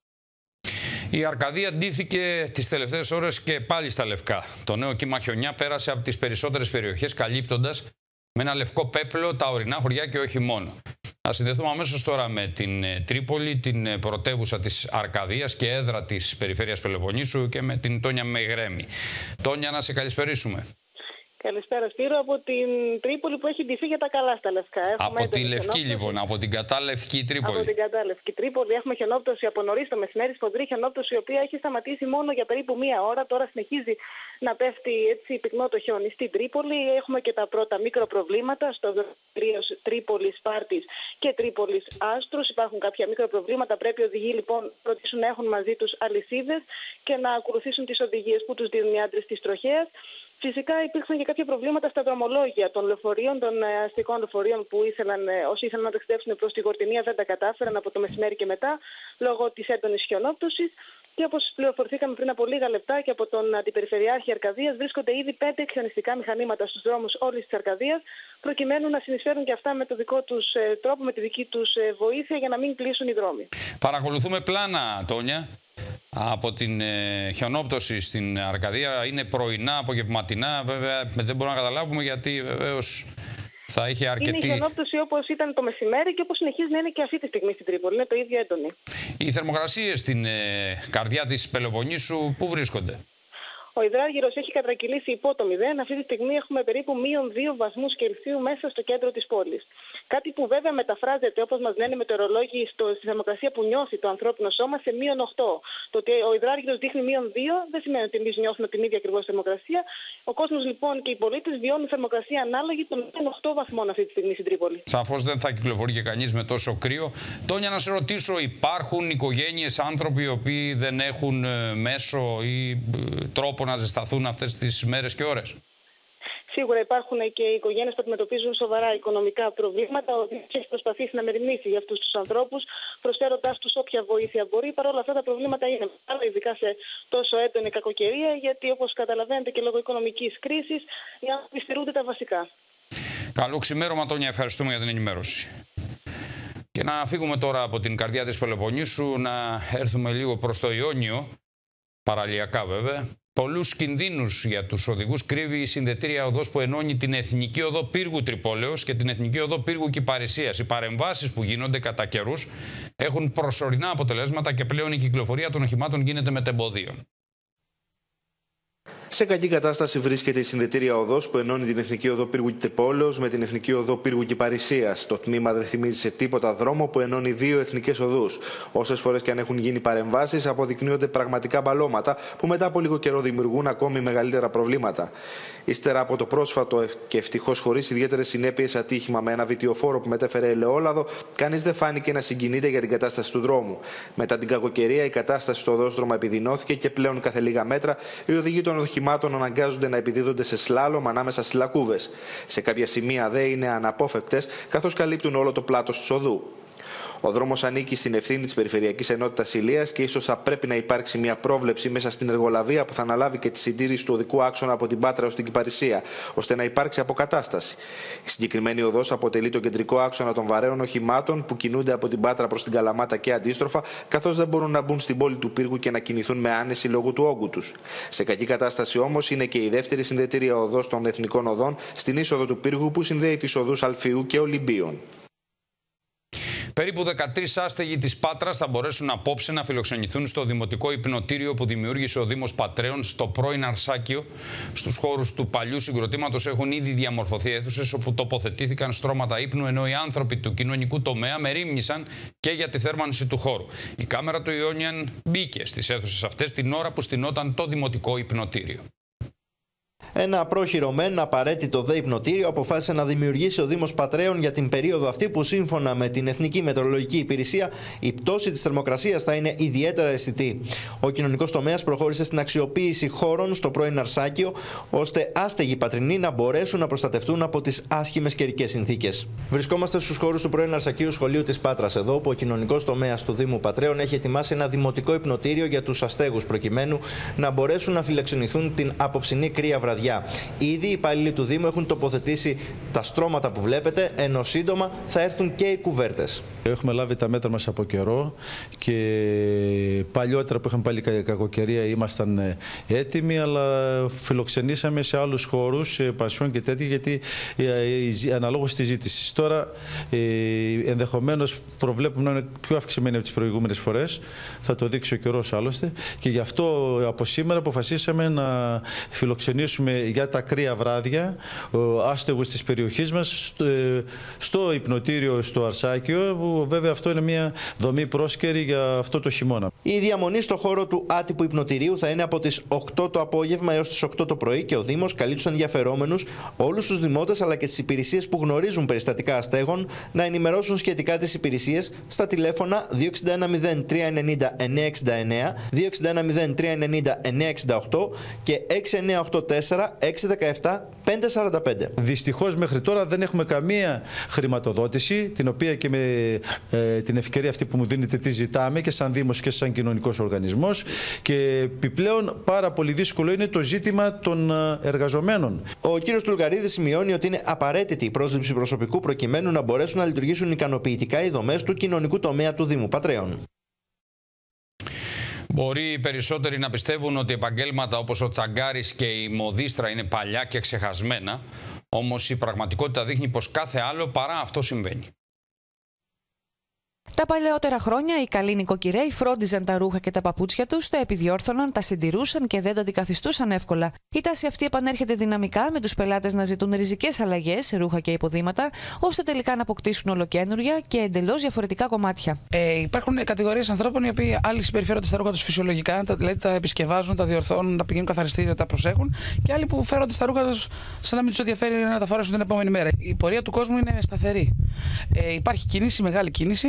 Η Αρκαδία ντύθηκε τις τελευταίες ώρες και πάλι στα λευκά. Το νέο κύμα χιονιά πέρασε από τις περισσότερες περιοχές, καλύπτοντας με ένα λευκό πέπλο τα ορεινά χωριά και όχι μόνο. Να συνδεθούμε αμέσως τώρα με την Τρίπολη, την πρωτεύουσα της Αρκαδίας και έδρα της περιφέρειας Πελοποννήσου, και με την Τόνια Μεγρέμη. Τόνια, να σε καλησπερίσουμε. Καλησπέρα, Σπύρο, από την Τρίπολη που έχει ντυθεί για τα καλά στα λευκά. Από τη Λευκή, λοιπόν, από την κατάλευκη Τρίπολη. Από την κατάλευκη Τρίπολη έχουμε χιονόπτωση από νωρίς το μεσημέρι, σφοδρή χιονόπτωση, η οποία έχει σταματήσει μόνο για περίπου μία ώρα. Τώρα συνεχίζει να πέφτει έτσι πυκνό το χιόνι στην Τρίπολη. Έχουμε και τα πρώτα μικροπροβλήματα στο Τρίπολης Σπάρτης και Τρίπολης Άστρους. Υπάρχουν κάποια μικροπροβλήματα. Πρέπει οι οδηγοί λοιπόν προτίσουν να έχουν μαζί τους αλυσίδες και να ακολουθήσουν τις οδηγίες που τους δίνουν οι άντρες της τροχέας. Φυσικά υπήρξαν και κάποια προβλήματα στα δρομολόγια των λεωφορείων, των αστικών λεωφορείων που όσοι ήθελαν να ταξιδέψουν προς τη Γορτινία δεν τα κατάφεραν από το μεσημέρι και μετά λόγω της έντονης χιονόπτωσης. Και όπως πληροφορηθήκαμε πριν από λίγα λεπτά και από τον Αντιπεριφερειάρχη Αρκαδίας, βρίσκονται ήδη 5 χιονιστικά μηχανήματα στους δρόμους όλης της Αρκαδίας, προκειμένου να συνεισφέρουν και αυτά με το δικό τους τρόπο, με τη δική τους βοήθεια, για να μην κλείσουν οι δρόμοι. Παρακολουθούμε πλάνα, Τόνια, από την χιονόπτωση στην Αρκαδία. Είναι πρωινά, απογευματινά, βέβαια δεν μπορούμε να καταλάβουμε, γιατί βεβαίως θα είχε αρκετή... Είναι η χιονόπτωση όπως ήταν το μεσημέρι και όπως συνεχίζει να είναι και αυτή τη στιγμή στην Τρίπολη. Είναι το ίδιο έντονη. Οι θερμοκρασίες στην καρδιά της Πελοποννήσου πού βρίσκονται? Ο υδράργυρος έχει κατρακυλήσει υπό το 0. Αυτή τη στιγμή έχουμε περίπου -2 βαθμούς Κελσίου μέσα στο κέντρο της πόλης. Κάτι που βέβαια μεταφράζεται, όπως μας λένε οι μετεωρολόγοι, στη θερμοκρασία που νιώθει το ανθρώπινο σώμα σε -8. Το ότι ο υδράργυρος δείχνει -2 δεν σημαίνει ότι εμείς νιώθουμε την ίδια ακριβώς θερμοκρασία. Ο κόσμος λοιπόν και οι πολίτες βιώνουν θερμοκρασία ανάλογη των -8 βαθμών αυτή τη στιγμή στην Τρίπολη. Σαφώς δεν θα κυκλοφορεί και κανείς με τόσο κρύο. Τόνια, να σε ρωτήσω, υπάρχουν οικογένειες, άνθρωποι οι οποίοι δεν έχουν μέσο ή τρόπο να ζεσταθούν αυτές τις μέρες και ώρες? Σίγουρα υπάρχουν και οικογένειες που αντιμετωπίζουν σοβαρά οικονομικά προβλήματα. Ο Δήμος έχει προσπαθήσει να μεριμνήσει για αυτούς τους ανθρώπους, προσφέροντας τους όποια βοήθεια μπορεί. Παρ' όλα αυτά τα προβλήματα είναι μεγάλα, ειδικά σε τόσο έντονη κακοκαιρία, γιατί όπως καταλαβαίνετε και λόγω οικονομικής κρίσης, οι άνθρωποι στερούνται τα βασικά. Καλό ξημέρωμα, Τόνια. Ευχαριστούμε για την ενημέρωση. Και να φύγουμε τώρα από την καρδιά της Πελοποννήσου, να έρθουμε λίγο προς το Ιόνιο, παραλιακά βέβαια. Πολλούς κινδύνους για τους οδηγούς κρύβει η συνδετήρια οδός που ενώνει την Εθνική Οδό Πύργου Τρυπόλεως και την Εθνική Οδό Πύργου Κυπαρισίας. Οι παρεμβάσεις που γίνονται κατά καιρούς έχουν προσωρινά αποτελέσματα και πλέον η κυκλοφορία των οχημάτων γίνεται μετεμποδίων. Σε κακή κατάσταση βρίσκεται η συνδετήρια οδός που ενώνει την Εθνική Οδό Πύργου Τρυπόλεως με την Εθνική Οδό Πύργου Κυπαρισίας. Το τμήμα δεν θυμίζει σε τίποτα δρόμο που ενώνει δύο εθνικές οδούς. Όσες φορές και αν έχουν γίνει παρεμβάσεις, αποδεικνύονται πραγματικά μπαλώματα που μετά από λίγο καιρό δημιουργούν ακόμη μεγαλύτερα προβλήματα. Ύστερα από το πρόσφατο και ευτυχώς χωρίς ιδιαίτερες συνέπειες ατύχημα με ένα βιτιοφόρο που μετέφερε ελαιόλαδο, κανείς δεν φάνηκε να συγκινείται για την κατάσταση του δρόμου. Μετά την κακοκαιρία, η κατάσταση στο οδόστρωμα επιδεινώθηκε και πλέον κάθε λίγα μέτρα οι οδηγοί των οχημάτων αναγκάζονται να επιδίδονται σε σλάλομ ανάμεσα στις λακκούβες. Σε κάποια σημεία δε είναι αναπόφευκτες, καθώς καλύπτουν όλο το πλάτος του οδού. Ο δρόμος ανήκει στην ευθύνη της Περιφερειακής Ενότητας Ηλείας και ίσως θα πρέπει να υπάρξει μια πρόβλεψη μέσα στην εργολαβία που θα αναλάβει και τη συντήρηση του οδικού άξονα από την Πάτρα ως την Κυπαρισία, ώστε να υπάρξει αποκατάσταση. Η συγκεκριμένη οδός αποτελεί τον κεντρικό άξονα των βαρέων οχημάτων που κινούνται από την Πάτρα προς την Καλαμάτα και αντίστροφα, καθώς δεν μπορούν να μπουν στην πόλη του Πύργου και να κινηθούν με άνεση λόγω του όγκου τους. Σε κακή κατάσταση όμως είναι και η δεύτερη συνδετήρια οδός των εθνικών οδών στην είσοδο του Πύργου που συνδέει τις οδούς Αλφιού και Ολυμπίων. Περίπου 13 άστεγοι της Πάτρας θα μπορέσουν απόψε να φιλοξενηθούν στο δημοτικό υπνοτήριο που δημιούργησε ο Δήμος Πατρέων στο πρώην Αρσάκιο. Στους χώρους του παλιού συγκροτήματος έχουν ήδη διαμορφωθεί αίθουσες όπου τοποθετήθηκαν στρώματα ύπνου, ενώ οι άνθρωποι του κοινωνικού τομέα μερίμνησαν και για τη θέρμανση του χώρου. Η κάμερα του Ιόνιαν μπήκε στις αίθουσες αυτές την ώρα που στηνόταν το δημοτικό υπνοτήριο. Ένα πρόχειρο μεν απαραίτητο δε υπνοτήριο αποφάσισε να δημιουργήσει ο Δήμος Πατρέων για την περίοδο αυτή που σύμφωνα με την Εθνική Μετεωρολογική Υπηρεσία η πτώση της θερμοκρασίας θα είναι ιδιαίτερα αισθητή. Ο κοινωνικός τομέας προχώρησε στην αξιοποίηση χώρων στο πρώην Αρσάκιο ώστε άστεγοι πατρινοί να μπορέσουν να προστατευτούν από τις άσχημες καιρικές συνθήκες. Βρισκόμαστε στους χώρους του πρώην Αρσακίου Σχολείου της Πάτρας, εδώ που ο κοινωνικός τομέας του Δήμου Πατρέων έχει ετοιμάσει ένα δημοτικό υπνοτήριο για τους αστέγους προκειμένου να μπορέσουν να φιλοξενηθούν την απόψινή κρύα βραδιά. Ήδη οι υπάλληλοι του Δήμου έχουν τοποθετήσει τα στρώματα που βλέπετε, ενώ σύντομα θα έρθουν και οι κουβέρτες. Έχουμε λάβει τα μέτρα μας από καιρό και παλιότερα που είχαμε πάλι κακοκαιρία ήμασταν έτοιμοι, αλλά φιλοξενήσαμε σε άλλους χώρους, πανσιόν και τέτοια, γιατί αναλόγως της ζήτησης. Τώρα ενδεχομένως προβλέπουμε να είναι πιο αυξημένη από τις προηγούμενες φορές, θα το δείξει ο καιρός άλλωστε, και γι' αυτό από σήμερα αποφασίσαμε να φιλοξενήσουμε για τα κρύα βράδια άστεγους της περιοχής μας στο υπνοτήριο στο Αρσάκιο, που βέβαια αυτό είναι μια δομή πρόσκαιρη για αυτό το χειμώνα. Η διαμονή στο χώρο του άτυπου υπνοτηρίου θα είναι από τις 8 το απόγευμα έως τις 8 το πρωί και ο Δήμος καλεί τους ενδιαφερόμενους, όλους τους δημότες αλλά και τις υπηρεσίες που γνωρίζουν περιστατικά αστέγων να ενημερώσουν σχετικά τις υπηρεσίες στα τηλέφωνα 2610 390 969, 2610 390 968 και 6984 617 545. Δυστυχώς μέχρι τώρα δεν έχουμε καμία χρηματοδότηση, την οποία και με την ευκαιρία αυτή που μου δίνετε τη ζητάμε και σαν Δήμος και σαν κοινωνικός οργανισμός, και επιπλέον πάρα πολύ δύσκολο είναι το ζήτημα των εργαζομένων. Ο κύριος Τουλγαρίδης σημειώνει ότι είναι απαραίτητη η πρόσληψη προσωπικού προκειμένου να μπορέσουν να λειτουργήσουν ικανοποιητικά οι δομές του κοινωνικού τομέα του Δήμου Πατρέων. Μπορεί οι περισσότεροι να πιστεύουν ότι επαγγέλματα όπως ο τσαγκάρης και η μοδίστρα είναι παλιά και ξεχασμένα, όμως η πραγματικότητα δείχνει πως κάθε άλλο παρά αυτό συμβαίνει. Τα παλαιότερα χρόνια οι καλοί νοικοκυρέοι φρόντιζαν τα ρούχα και τα παπούτσια τους, τα επιδιόρθωναν, τα συντηρούσαν και δεν τα αντικαθιστούσαν εύκολα. Η τάση αυτή επανέρχεται δυναμικά, με τους πελάτες να ζητούν ριζικές αλλαγές σε ρούχα και υποδήματα, ώστε τελικά να αποκτήσουν ολοκαίνουργια και εντελώς διαφορετικά κομμάτια. Υπάρχουν κατηγορίες ανθρώπων οι οποίοι άλλοι συμπεριφέρονται στα ρούχα τους φυσιολογικά, δηλαδή τα επισκευάζουν, τα διορθώνουν, τα πηγαίνουν καθαριστήριο, τα προσέχουν, και άλλοι που φέρονται στα ρούχα τους σαν να μην τους ενδιαφέρει να τα φορέσουν την επόμενη μέρα. Η πορεία του κόσμου είναι σταθερή. Υπάρχει κίνηση, μεγάλη κίνηση.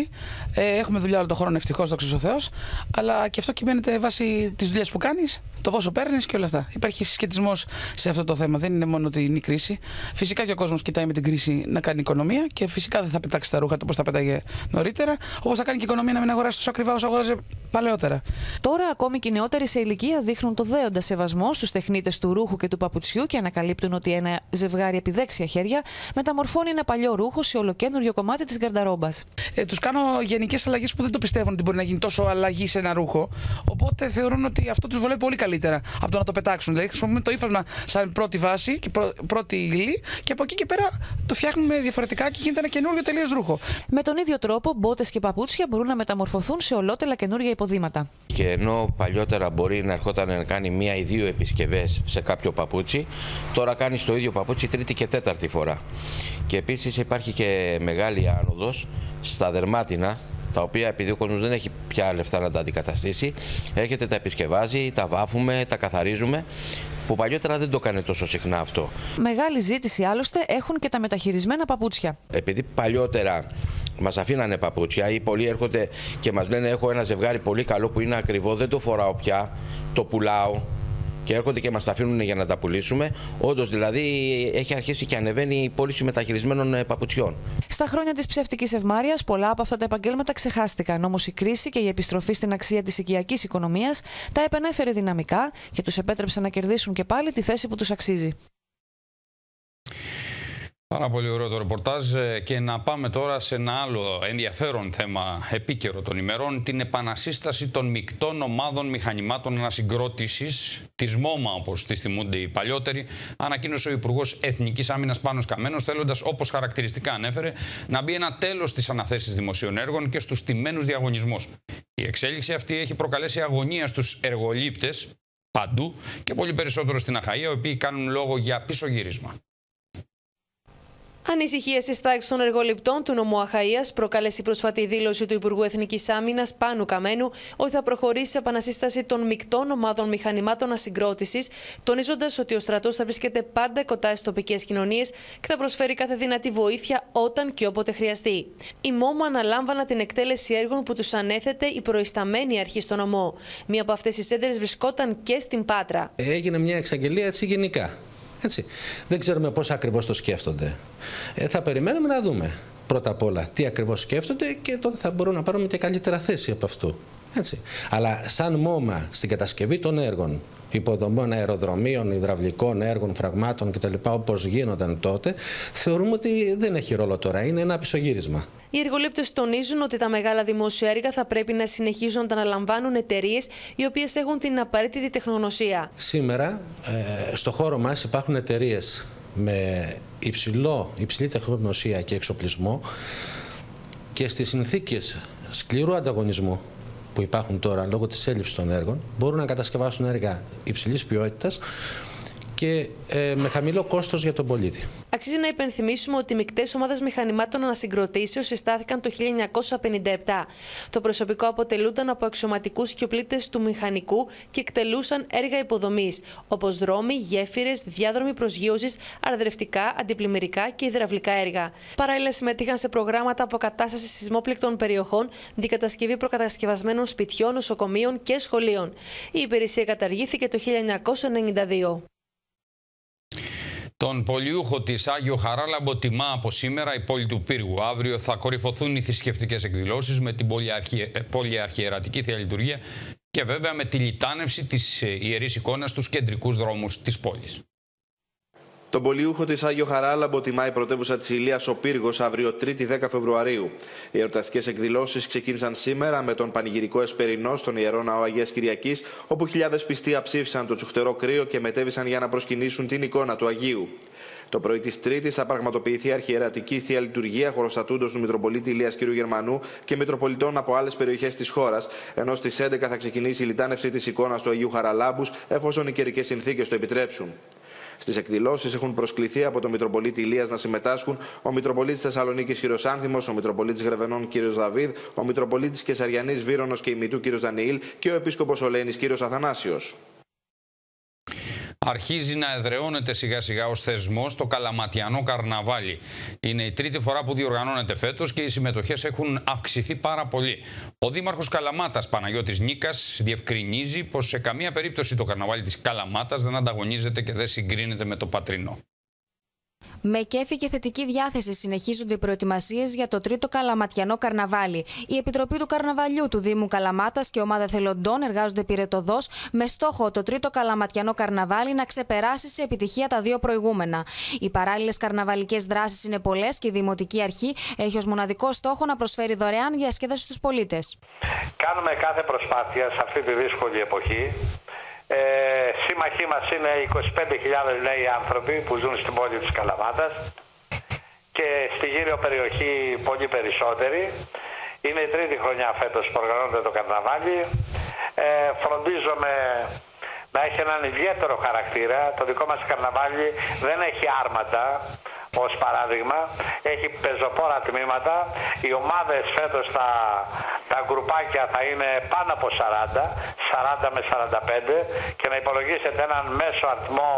Έχουμε δουλειά όλο τον χρόνο, ευτυχώς, δόξα τω Θεώ. Αλλά και αυτό κυμαίνεται βάσει τις δουλειές που κάνεις, το πόσο παίρνεις και όλα αυτά. Υπάρχει συσχετισμός σε αυτό το θέμα. Δεν είναι μόνο ότι είναι η κρίση. Φυσικά και ο κόσμος κοιτάει με την κρίση να κάνει οικονομία και φυσικά δεν θα πετάξει τα ρούχα του όπως τα πέταγε νωρίτερα. Όπως θα κάνει και η οικονομία να μην αγοράσει τόσο ακριβά όσο αγόραζε παλαιότερα. Τώρα, ακόμη και οι νεότεροι σε ηλικία δείχνουν το δέοντα σεβασμό στους τεχνίτες του ρούχου και του παπουτσιού και ανακαλύπτουν ότι ένα ζευγάρι επιδέξια χέρια μεταμορφώνει ένα παλιό ρούχο σε ολοκένουργιο κομμάτι της γκαρνταρόμπας. Τους κάνω γενικές αλλαγές που δεν το πιστεύουν ότι μπορεί να γίνει τόσο αλλαγή σε ένα ρούχο. Οπότε θεωρούν ότι αυτό τους βολεύει πολύ καλύτερα από το να το πετάξουν. Δηλαδή, χρησιμοποιούμε το ύφασμα σαν πρώτη βάση και πρώτη ύλη και από εκεί και πέρα το φτιάχνουμε διαφορετικά και γίνεται ένα καινούργιο τελείως ρούχο. Με τον ίδιο τρόπο, μπότες και παπούτσια μπορούν να μεταμορφωθούν σε ολότελα καινούργια υποδήματα. Και ενώ παλιότερα μπορεί να ερχόταν να κάνει 1 ή 2 επισκευές σε κάποιο παπούτσι, τώρα κάνει το ίδιο παπούτσι 3η και 4η φορά. Και επίσης υπάρχει και μεγάλη άνοδος στα δερμάτινα, τα οποία επειδή ο κόσμος δεν έχει πια λεφτά να τα αντικαταστήσει, έρχεται, τα επισκευάζει, τα βάφουμε, τα καθαρίζουμε, που παλιότερα δεν το έκανε τόσο συχνά αυτό. Μεγάλη ζήτηση άλλωστε έχουν και τα μεταχειρισμένα παπούτσια. Επειδή παλιότερα μας αφήνανε παπούτσια ή πολλοί έρχονται και μας λένε έχω ένα ζευγάρι πολύ καλό που είναι ακριβό, δεν το φοράω πια, το πουλάω. Και έρχονται και μας τα αφήνουν για να τα πουλήσουμε. Όντως, δηλαδή, έχει αρχίσει και ανεβαίνει η πώληση μεταχειρισμένων παπουτσιών. Στα χρόνια της ψευτικής ευμάρειας, πολλά από αυτά τα επαγγέλματα ξεχάστηκαν. Όμως η κρίση και η επιστροφή στην αξία της οικιακής οικονομίας τα επανέφερε δυναμικά και τους επέτρεψε να κερδίσουν και πάλι τη θέση που τους αξίζει. Πάρα πολύ ωραίο το ρεπορτάζ και να πάμε τώρα σε ένα άλλο ενδιαφέρον θέμα επίκαιρο των ημερών, την επανασύσταση των μεικτών ομάδων μηχανημάτων ανασυγκρότησης, της ΜΟΜΑ όπως τις θυμούνται οι παλιότεροι, ανακοίνωσε ο Υπουργός Εθνικής Άμυνας Πάνος Καμένος, θέλοντας, όπως χαρακτηριστικά ανέφερε, να μπει ένα τέλος στις αναθέσεις δημοσίων έργων και στους τιμμένους διαγωνισμούς. Η εξέλιξη αυτή έχει προκαλέσει αγωνία στους εργολήπτες παντού και πολύ περισσότερο στην Αχαΐα, οι οποίοι κάνουν λόγο για πισωγύρισμα. Ανησυχία στι τάξει των εργοληπτών του νομού Αχαΐας προκάλεσε η πρόσφατη δήλωση του Υπουργού Εθνικής Άμυνας Πάνου Καμένου ότι θα προχωρήσει σε επανασύσταση των μεικτών ομάδων μηχανημάτων ασυγκρότησης, τονίζοντας ότι ο στρατός θα βρίσκεται πάντα κοντά στις τοπικές κοινωνίες και θα προσφέρει κάθε δυνατή βοήθεια όταν και όποτε χρειαστεί. Η ΜΟΜΑ αναλάμβανα την εκτέλεση έργων που τους ανέθετε η προϊσταμένη αρχή στο νομό. Μία από αυτές τις έδρες βρισκόταν και στην Πάτρα. Έγινε μια εξαγγελία έτσι γενικά. Έτσι. Δεν ξέρουμε πώς ακριβώς το σκέφτονται. Θα περιμένουμε να δούμε πρώτα απ' όλα τι ακριβώς σκέφτονται και τότε θα μπορούμε να πάρουμε και καλύτερα θέση από αυτού. Έτσι. Αλλά σαν ΜΟΜΑ στην κατασκευή των έργων, υποδομών αεροδρομίων, υδραυλικών έργων, φραγμάτων κτλ. Όπως γίνονταν τότε, θεωρούμε ότι δεν έχει ρόλο τώρα. Είναι ένα πισωγύρισμα. Οι εργολήπτες τονίζουν ότι τα μεγάλα δημόσια έργα θα πρέπει να συνεχίζουν να τα αναλαμβάνουν εταιρείες οι οποίες έχουν την απαραίτητη τεχνογνωσία. Σήμερα στο χώρο μας υπάρχουν εταιρείες με υψηλή τεχνογνωσία και εξοπλισμό και στις συνθήκες σκληρού ανταγωνισμού που υπάρχουν τώρα λόγω της έλλειψης των έργων μπορούν να κατασκευάσουν έργα υψηλής ποιότητας και με χαμηλό κόστος για τον πολίτη. Αξίζει να υπενθυμίσουμε ότι οι μεικτές ομάδες μηχανημάτων ανασυγκροτήσεως συστάθηκαν το 1957. Το προσωπικό αποτελούνταν από αξιωματικούς και οπλίτες του μηχανικού και εκτελούσαν έργα υποδομής, όπως δρόμοι, γέφυρες, διάδρομοι προσγείωσης, αρδρευτικά, αντιπλημμυρικά και υδραυλικά έργα. Παράλληλα, συμμετείχαν σε προγράμματα αποκατάστασης σεισμόπληκτων περιοχών, δικατασκευή προκατασκευασμένων σπιτιών, νοσοκομείων και σχολείων. Η υπηρεσία καταργήθηκε το 1992. Τον πολιούχο της Άγιο Χαράλαμπο τιμά από σήμερα η πόλη του Πύργου. Αύριο θα κορυφωθούν οι θρησκευτικές εκδηλώσεις με την πολυαρχιερατική θεία λειτουργία και βέβαια με τη λιτάνευση της ιερής εικόνας στους κεντρικούς δρόμους της πόλης. Τον πολιούχο της Άγιο Χαράλαμπο τιμά η πρωτεύουσα της Ηλίας ο Πύργος αύριο 3η 10 Φεβρουαρίου. Οι εορταστικές εκδηλώσεις ξεκίνησαν σήμερα με τον πανηγυρικό εσπερινό στον Ιερό Ναό Αγίας Κυριακής, όπου χιλιάδες πιστοί αψήφισαν το τσουχτερό κρύο και μετέβησαν για να προσκυνήσουν την εικόνα του Αγίου. Το πρωί της Τρίτης θα πραγματοποιηθεί αρχιερατική θεία λειτουργία χωροστατούντος του Μητροπολίτη Ηλίας κ. Γερμανού και Μητροπολιτών από άλλες περιοχές της χώρας, ενώ στις 11 θα ξεκινήσει η λιτάνευση της εικόνας του Αγίου Χαραλάμπους, εφόσον οι καιρικές συνθήκες το επιτρέψουν. Στις εκδηλώσεις έχουν προσκληθεί από τον Μητροπολίτη Ηλίας να συμμετάσχουν ο Μητροπολίτης Θεσσαλονίκης κ. Άνθιμος, ο Μητροπολίτης Γρεβενών κ. Δαβίδ, ο Μητροπολίτης Κεσαριανής Βύρονος και ημιτού κ. Δανιήλ και ο Επίσκοπος Ολένης κ. Αθανάσιος. Αρχίζει να εδραιώνεται σιγά σιγά ως θεσμός το Καλαματιανό Καρναβάλι. Είναι η τρίτη φορά που διοργανώνεται φέτος και οι συμμετοχές έχουν αυξηθεί πάρα πολύ. Ο Δήμαρχος Καλαμάτας, Παναγιώτης Νίκας, διευκρινίζει πως σε καμία περίπτωση το καρναβάλι της Καλαμάτας δεν ανταγωνίζεται και δεν συγκρίνεται με το πατρινό. Με κέφι και θετική διάθεση συνεχίζονται οι προετοιμασίες για το τρίτο Καλαματιανό Καρναβάλι. Η Επιτροπή του Καρναβαλιού του Δήμου Καλαμάτας και ομάδα θελοντών εργάζονται πυρετωδώς με στόχο το τρίτο Καλαματιανό Καρναβάλι να ξεπεράσει σε επιτυχία τα δύο προηγούμενα. Οι παράλληλες καρναβαλικές δράσεις είναι πολλές και η Δημοτική Αρχή έχει ως μοναδικό στόχο να προσφέρει δωρεάν διασκέδαση στους πολίτες. Κάνουμε κάθε προσπάθεια σε αυτή τη δύσκολη εποχή. Σύμμαχοί μας είναι 25.000 νέοι άνθρωποι που ζουν στην πόλη της Καλαμάτας και στη γύρω περιοχή πολύ περισσότεροι. Είναι η τρίτη χρονιά φέτος που οργανώνεται το καρναβάλι. Φροντίζομαι να έχει έναν ιδιαίτερο χαρακτήρα. Το δικό μας καρναβάλι δεν έχει άρματα, ως παράδειγμα, έχει πεζοπόρα τμήματα. Οι ομάδες φέτος, τα γκρουπάκια θα είναι πάνω από 40 με 45 και να υπολογίσετε έναν μέσο αριθμό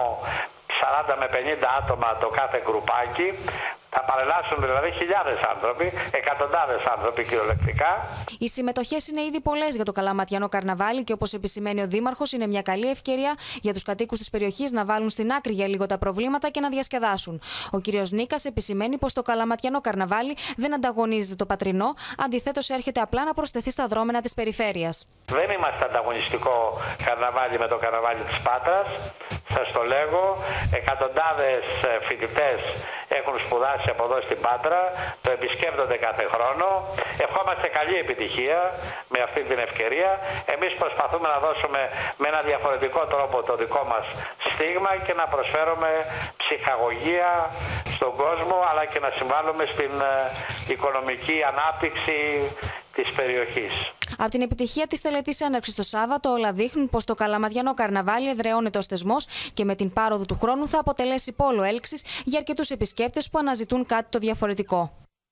40 με 50 άτομα το κάθε γκρουπάκι. Θα παρελάσουν δηλαδή χιλιάδες άνθρωποι, εκατοντάδες άνθρωποι κυριολεκτικά. Οι συμμετοχές είναι ήδη πολλές για το Καλαματιανό Καρναβάλι και όπως επισημαίνει ο Δήμαρχος, είναι μια καλή ευκαιρία για τους κατοίκους της περιοχής να βάλουν στην άκρη για λίγο τα προβλήματα και να διασκεδάσουν. Ο κ. Νίκας επισημαίνει πως το Καλαματιανό Καρναβάλι δεν ανταγωνίζεται το πατρινό, αντιθέτως έρχεται απλά να προσθεθεί στα δρόμενα της περιφέρειας. Δεν είμαστε ανταγωνιστικό καρναβάλι με το καρναβάλι της Πάτρας. Σας το λέγω, εκατοντάδες φοιτητές έχουν σπουδάσει από εδώ στην Πάτρα, το επισκέπτονται κάθε χρόνο. Ευχόμαστε καλή επιτυχία με αυτή την ευκαιρία. Εμείς προσπαθούμε να δώσουμε με ένα διαφορετικό τρόπο το δικό μας στίγμα και να προσφέρουμε ψυχαγωγία στον κόσμο, αλλά και να συμβάλλουμε στην οικονομική ανάπτυξη της περιοχής. Από την επιτυχία της τελετής έναρξης το Σάββατο, όλα δείχνουν πως το Καλαματιανό Καρναβάλι εδραιώνεται ως θεσμός και με την πάροδο του χρόνου θα αποτελέσει πόλο έλξης για αρκετούς επισκέπτες που αναζητούν κάτι το διαφορετικό.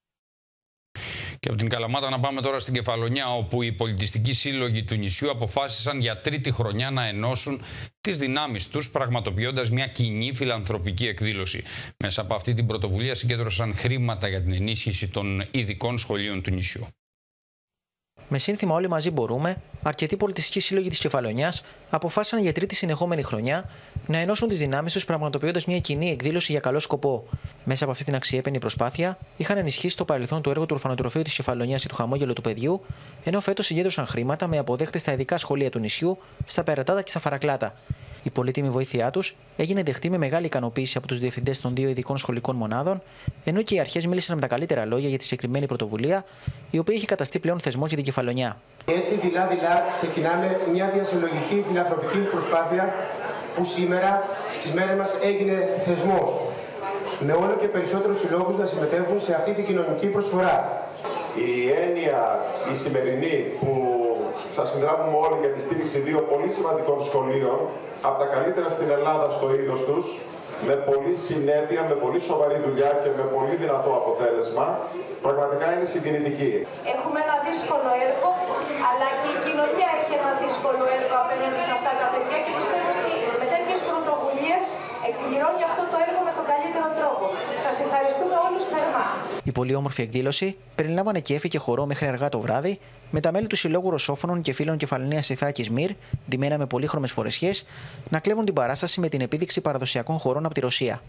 Και από την Καλαμάτα να πάμε τώρα στην Κεφαλονιά, όπου οι πολιτιστικοί σύλλογοι του νησιού αποφάσισαν για τρίτη χρονιά να ενώσουν τις δυνάμεις τους, πραγματοποιώντας μια κοινή φιλανθρωπική εκδήλωση. Μέσα από αυτή την πρωτοβουλία συγκέντρωσαν χρήματα για την ενίσχυση των ειδικών σχολείων του νησιού. Με σύνθημα Όλοι μαζί μπορούμε, αρκετοί πολιτιστικοί σύλλογοι της Κεφαλονιάς αποφάσισαν για τρίτη συνεχόμενη χρονιά να ενώσουν τις δυνάμεις τους, πραγματοποιώντας μια κοινή εκδήλωση για καλό σκοπό. Μέσα από αυτή την αξιέπαινη προσπάθεια, είχαν ενισχύσει το παρελθόν το έργο του ορφανοτροφείου της Κεφαλονιάς και του Χαμόγελου του Παιδιού, ενώ φέτος συγκέντρωσαν χρήματα με αποδέχτες στα ειδικά σχολεία του νησιού, στα Περατάτα και στα Φαρακλάτα. Η πολύτιμη βοήθειά τους έγινε δεχτή με μεγάλη ικανοποίηση από τους διευθυντές των δύο ειδικών σχολικών μονάδων, ενώ και οι αρχές μίλησαν με τα καλύτερα λόγια για τη συγκεκριμένη πρωτοβουλία, η οποία έχει καταστεί πλέον θεσμός για την Κεφαλονιά. Έτσι, δειλά-δειλά, ξεκινάμε μια διασυλλογική φιλανθρωπική προσπάθεια που σήμερα στις μέρες μας έγινε θεσμός, με όλο και περισσότερους συλλόγους να συμμετέχουν σε αυτή την κοινωνική προσφορά. Η έννοια η σημερινή που θα συνδράμουμε όλοι για τη στήριξη δύο πολύ σημαντικών σχολείων, από τα καλύτερα στην Ελλάδα στο είδος τους, με πολλή συνέπεια, με πολύ σοβαρή δουλειά και με πολύ δυνατό αποτέλεσμα, πραγματικά είναι συγκινητική. Έχουμε ένα δύσκολο έργο, αλλά και η κοινωνία έχει ένα δύσκολο έργο απέναντι σε αυτά τα παιδιά και πιστεύω ότι με τέτοιες πρωτοβουλίες εκπληρώνει αυτό το έργο με τον καλύτερο τρόπο. Σας ευχαριστούμε όλους θερμά. Η πολύ όμορφη εκδήλωση περιλάμβανε κέφι και χορό μέχρι αργά το βράδυ, με τα μέλη του Συλλόγου Ρωσόφωνων και Φίλων Κεφαλονίας Ιθάκης Μυρ, ντυμένα με πολύχρωμες φορεσιές, να κλέβουν την παράσταση με την επίδειξη παραδοσιακών χορών από τη Ρωσία.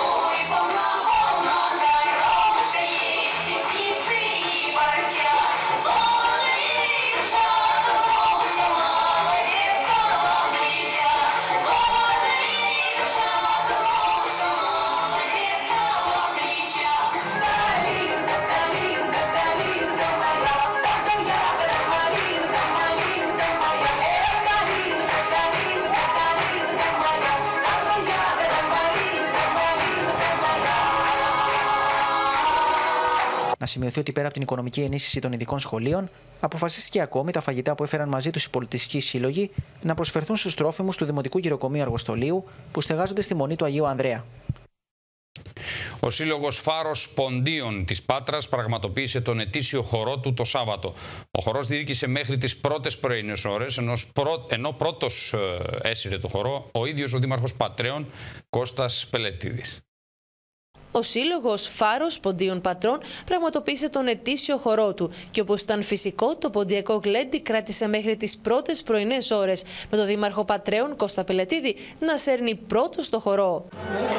Να σημειωθεί ότι πέρα από την οικονομική ενίσχυση των ειδικών σχολείων, αποφασίστηκε ακόμη τα φαγητά που έφεραν μαζί τους οι πολιτιστικοί σύλλογοι να προσφερθούν στους τρόφιμους του Δημοτικού Γυροκομείου Αργοστολίου που στεγάζονται στη Μονή του Αγίου Ανδρέα. Ο Σύλλογος Φάρος Ποντίων της Πάτρας πραγματοποίησε τον ετήσιο χορό του το Σάββατο. Ο χορός διήρκησε μέχρι τις πρώτες πρωινές ώρες, ενώ πρώτος έσυρε το χορό ο ίδιος ο Δήμαρχος Πατρέων, Κώστας Πελετίδης. Ο Σύλλογος Φάρος Ποντίων Πατρών πραγματοποίησε τον ετήσιο χορό του και όπως ήταν φυσικό, το ποντιακό γλέντι κράτησε μέχρι τις πρώτες πρωινές ώρες, με τον Δήμαρχο Πατρέων, Κώστα Πελετίδη, να σέρνει πρώτος το χορό.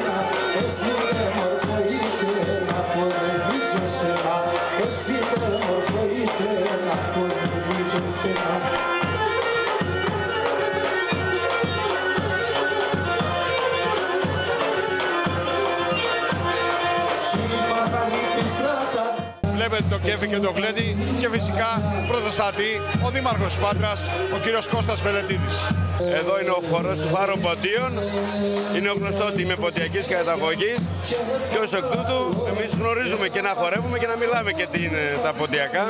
Βλέπετε το κέφι και το γλέντι και φυσικά πρωτοστατεί ο Δήμαρχος της Πάτρας, ο κύριος Κώστας Πελετίδης. Εδώ είναι ο χορός του Φάρου Ποντίων. Είναι γνωστό ότι είμαι ποντιακής καταγωγής και ως εκ τούτου εμείς γνωρίζουμε και να χορεύουμε και να μιλάμε και τα ποντιακά.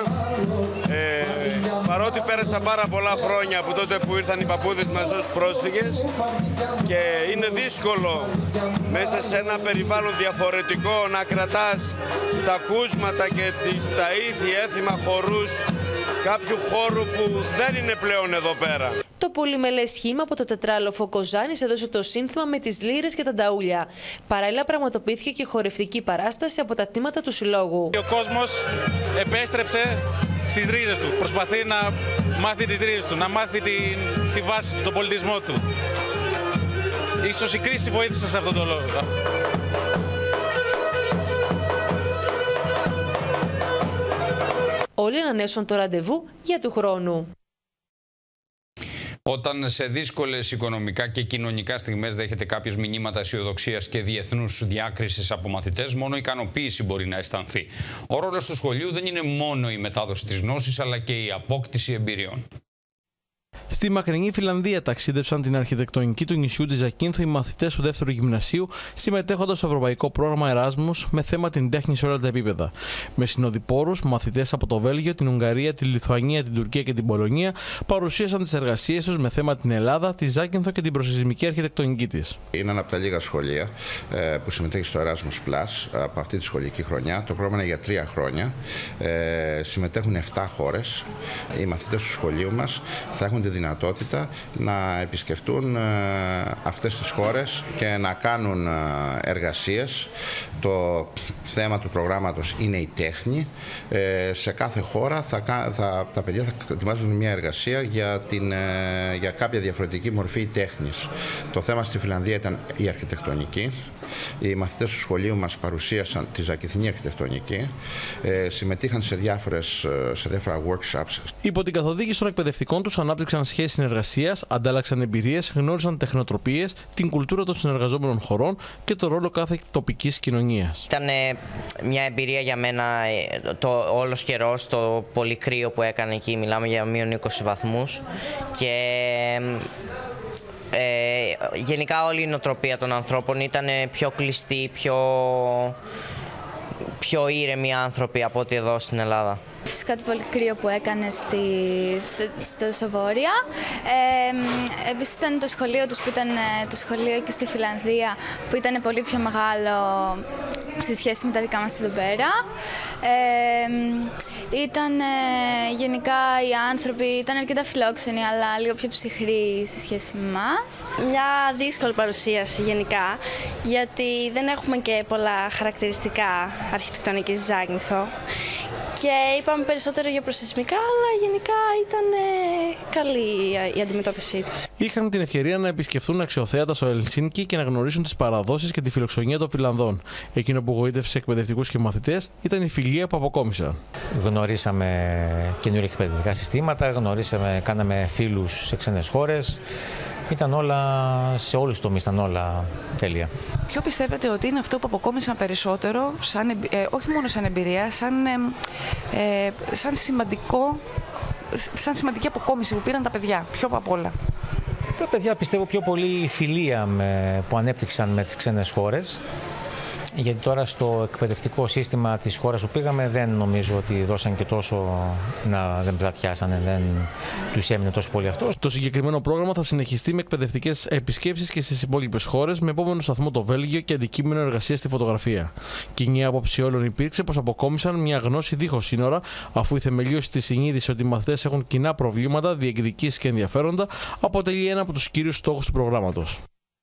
Παρότι πέρασα πάρα πολλά χρόνια από τότε που ήρθαν οι παππούδες μας ως πρόσφυγες και είναι δύσκολο μέσα σε ένα περιβάλλον διαφορετικό να κρατάς τα κούσματα και τα ήθη έθιμα χορούς κάποιου χώρου που δεν είναι πλέον εδώ πέρα. Το πολυμελές σχήμα από το τετράλοφο Κοζάνης έδωσε το σύνθημα με τις λύρες και τα νταούλια. Παράλληλα πραγματοποιήθηκε και χορευτική παράσταση από τα τμήματα του Συλλόγου. Ο κόσμος επέστρεψε στις ρίζες του. Προσπαθεί να μάθει τις ρίζες του, να μάθει τη βάση του, τον πολιτισμό του. Ίσως η κρίση βοήθησε σε αυτόν τον λόγο. Όλοι ανανέσουν το ραντεβού για του χρόνου. Όταν σε δύσκολες οικονομικά και κοινωνικά στιγμές δέχεται κάποιος μηνύματα αισιοδοξίας και διεθνούς διάκρισης από μαθητές, μόνο ικανοποίηση μπορεί να αισθανθεί. Ο ρόλος του σχολείου δεν είναι μόνο η μετάδοση της γνώσης, αλλά και η απόκτηση εμπειριών. Στη μακρινή Φιλανδία ταξίδεψαν την αρχιτεκτονική του νησιού της Ζακίνθου οι μαθητές του δεύτερου γυμνασίου, συμμετέχοντας στο ευρωπαϊκό πρόγραμμα Εράσμους με θέμα την τέχνη σε όλα τα επίπεδα. Με συνοδοιπόρους, μαθητές από το Βέλγιο, την Ουγγαρία, τη Λιθουανία, την Τουρκία και την Πολωνία παρουσίασαν τις εργασίες τους με θέμα την Ελλάδα, τη Ζάκυνθο και την προσεισμική αρχιτεκτονική της. Είναι ένα από τα λίγα σχολεία που συμμετέχει στο Erasmus Plus από αυτή τη σχολική χρονιά. Το πρόγραμμα είναι για 3 χρόνια. Συμμετέχουν 7 χώρες. Οι μαθητές του σχολείου μας θα έχουν τη δυνατότητα να επισκεφτούν αυτές τις χώρες και να κάνουν εργασίες. Το θέμα του προγράμματος είναι η τέχνη. Σε κάθε χώρα τα παιδιά θα ετοιμάζουν μια εργασία για κάποια διαφορετική μορφή τέχνης. Το θέμα στη Φιλανδία ήταν η αρχιτεκτονική. Οι μαθητές του σχολείου μας παρουσίασαν τη ζακυνθινή αρχιτεκτονική, συμμετείχαν σε διάφορα workshops. Υπό την καθοδήγηση των εκπαιδευτικών τους ανάπτυξαν σχέσεις συνεργασίας, αντάλλαξαν εμπειρίες, γνώρισαν τεχνοτροπίες, την κουλτούρα των συνεργαζόμενων χωρών και το ρόλο κάθε τοπικής κοινωνίας. Ήταν μια εμπειρία για μένα όλος καιρός, το πολύ κρύο που έκανε εκεί, μιλάμε για μείον 20 βαθμούς και γενικά όλη η νοοτροπία των ανθρώπων ήταν πιο κλειστή, πιο ήρεμοι άνθρωποι από ό,τι εδώ στην Ελλάδα. Φυσικά το πολύ κρύο που έκανε στο Σοβόρια. Επίσης ήταν το σχολείο τους που ήταν το σχολείο εκεί στη Φιλανδία που ήταν πολύ πιο μεγάλο σε σχέση με τα δικά μας εδώ πέρα. Ήταν γενικά οι άνθρωποι, ήταν αρκετά φιλόξενοι αλλά λίγο πιο ψυχροί σε σχέση με εμάς. Μια δύσκολη παρουσίαση γενικά, γιατί δεν έχουμε και πολλά χαρακτηριστικά αρχιτεκτονικής Ζάκυνθο. Και είπαμε περισσότερο για προσεισμικά, αλλά γενικά ήταν καλή η αντιμετώπιση τους. Είχαν την ευκαιρία να επισκεφθούν αξιοθέατα στο Ελσίνκι και να γνωρίσουν τις παραδόσεις και τη φιλοξενία των Φιλανδών. Εκείνο που γοήτευσε εκπαιδευτικούς και μαθητές ήταν η φιλία που αποκόμισαν. Γνωρίσαμε καινούργια εκπαιδευτικά συστήματα, κάναμε φίλους σε ξένες χώρες. Ήταν όλα, σε όλους τους τομείς ήταν όλα τέλεια. Ποιο πιστεύετε ότι είναι αυτό που αποκόμισαν περισσότερο, όχι μόνο σαν εμπειρία, σαν σημαντική αποκόμιση που πήραν τα παιδιά, πιο από όλα? Τα παιδιά πιστεύω πιο πολύ η φιλία που ανέπτυξαν με τις ξένες χώρες γιατί τώρα στο εκπαιδευτικό σύστημα της χώρας που πήγαμε δεν νομίζω ότι δώσαν και τόσο, δεν πλατιάσανε, δεν τους έμεινε τόσο πολύ αυτό. Το συγκεκριμένο πρόγραμμα θα συνεχιστεί με εκπαιδευτικές επισκέψεις και στις υπόλοιπες χώρες, με επόμενο σταθμό το Βέλγιο και αντικείμενο εργασίας στη φωτογραφία. Κοινή άποψη όλων υπήρξε πως αποκόμισαν μια γνώση δίχως σύνορα, αφού η θεμελίωση της συνείδησης ότι οι μαθητές έχουν κοινά προβλήματα, διεκδικήσεις και ενδιαφέροντα αποτελεί ένα από τους κύριους στόχους του προγράμματος.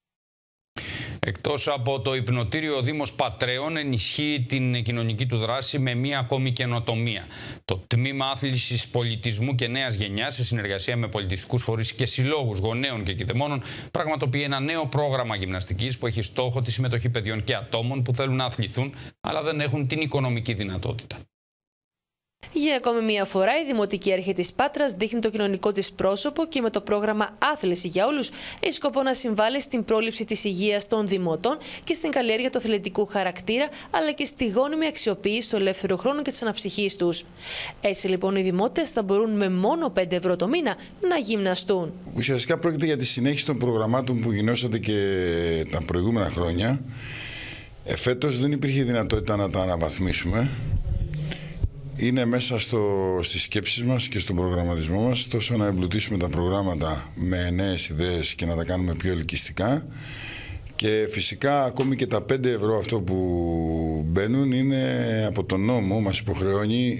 Εκτός από το υπνοτήριο, ο Δήμος Πατρέων ενισχύει την κοινωνική του δράση με μία ακόμη καινοτομία. Το Τμήμα Άθλησης Πολιτισμού και Νέας Γενιάς, σε συνεργασία με πολιτιστικούς φορείς και συλλόγους γονέων και κηδεμόνων, πραγματοποιεί ένα νέο πρόγραμμα γυμναστικής που έχει στόχο τη συμμετοχή παιδιών και ατόμων που θέλουν να αθληθούν, αλλά δεν έχουν την οικονομική δυνατότητα. Για ακόμη μία φορά, η Δημοτική Αρχή της Πάτρας δείχνει το κοινωνικό της πρόσωπο και με το πρόγραμμα Άθληση για Όλους έχει σκοπό να συμβάλλει στην πρόληψη της υγείας των δημοτών και στην καλλιέργεια του αθλητικού χαρακτήρα, αλλά και στη γόνιμη αξιοποίηση του ελεύθερου χρόνου και της αναψυχής τους. Έτσι λοιπόν οι δημότες θα μπορούν με μόνο 5 ευρώ το μήνα να γυμναστούν. Ουσιαστικά πρόκειται για τη συνέχιση των προγραμμάτων που γινώσατε και τα προηγούμενα χρόνια. Φέτος δεν υπήρχε δυνατότητα να τα αναβαθμίσουμε. Είναι μέσα στις σκέψεις μας και στον προγραμματισμό μας τόσο να εμπλουτίσουμε τα προγράμματα με νέες ιδέες και να τα κάνουμε πιο ελκυστικά, και φυσικά ακόμη και τα 5 ευρώ αυτό που μπαίνουν είναι από τον νόμο, μας υποχρεώνει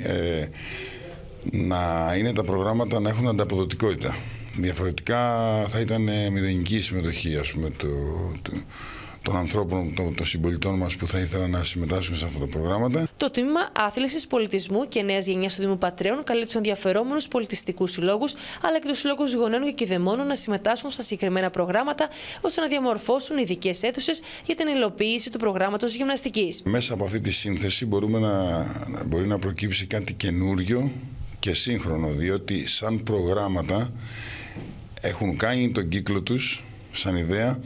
να είναι τα προγράμματα να έχουν ανταποδοτικότητα. Διαφορετικά θα ήταν μηδενική συμμετοχή, ας πούμε, των ανθρώπων, των συμπολιτών μας που θα ήθελαν να συμμετάσχουν σε αυτά τα προγράμματα. Το Τμήμα Άθλησης Πολιτισμού και Νέας Γενιάς του Δήμου Πατρέων καλεί τους ενδιαφερόμενους πολιτιστικούς συλλόγους, αλλά και τους συλλόγους γονέων και κηδεμόνων να συμμετάσχουν στα συγκεκριμένα προγράμματα, ώστε να διαμορφώσουν ειδικές αίθουσες για την υλοποίηση του προγράμματος γυμναστικής. Μέσα από αυτή τη σύνθεση μπορεί να προκύψει κάτι καινούριο και σύγχρονο, διότι σαν προγράμματα έχουν κάνει τον κύκλο τους σαν ιδέα,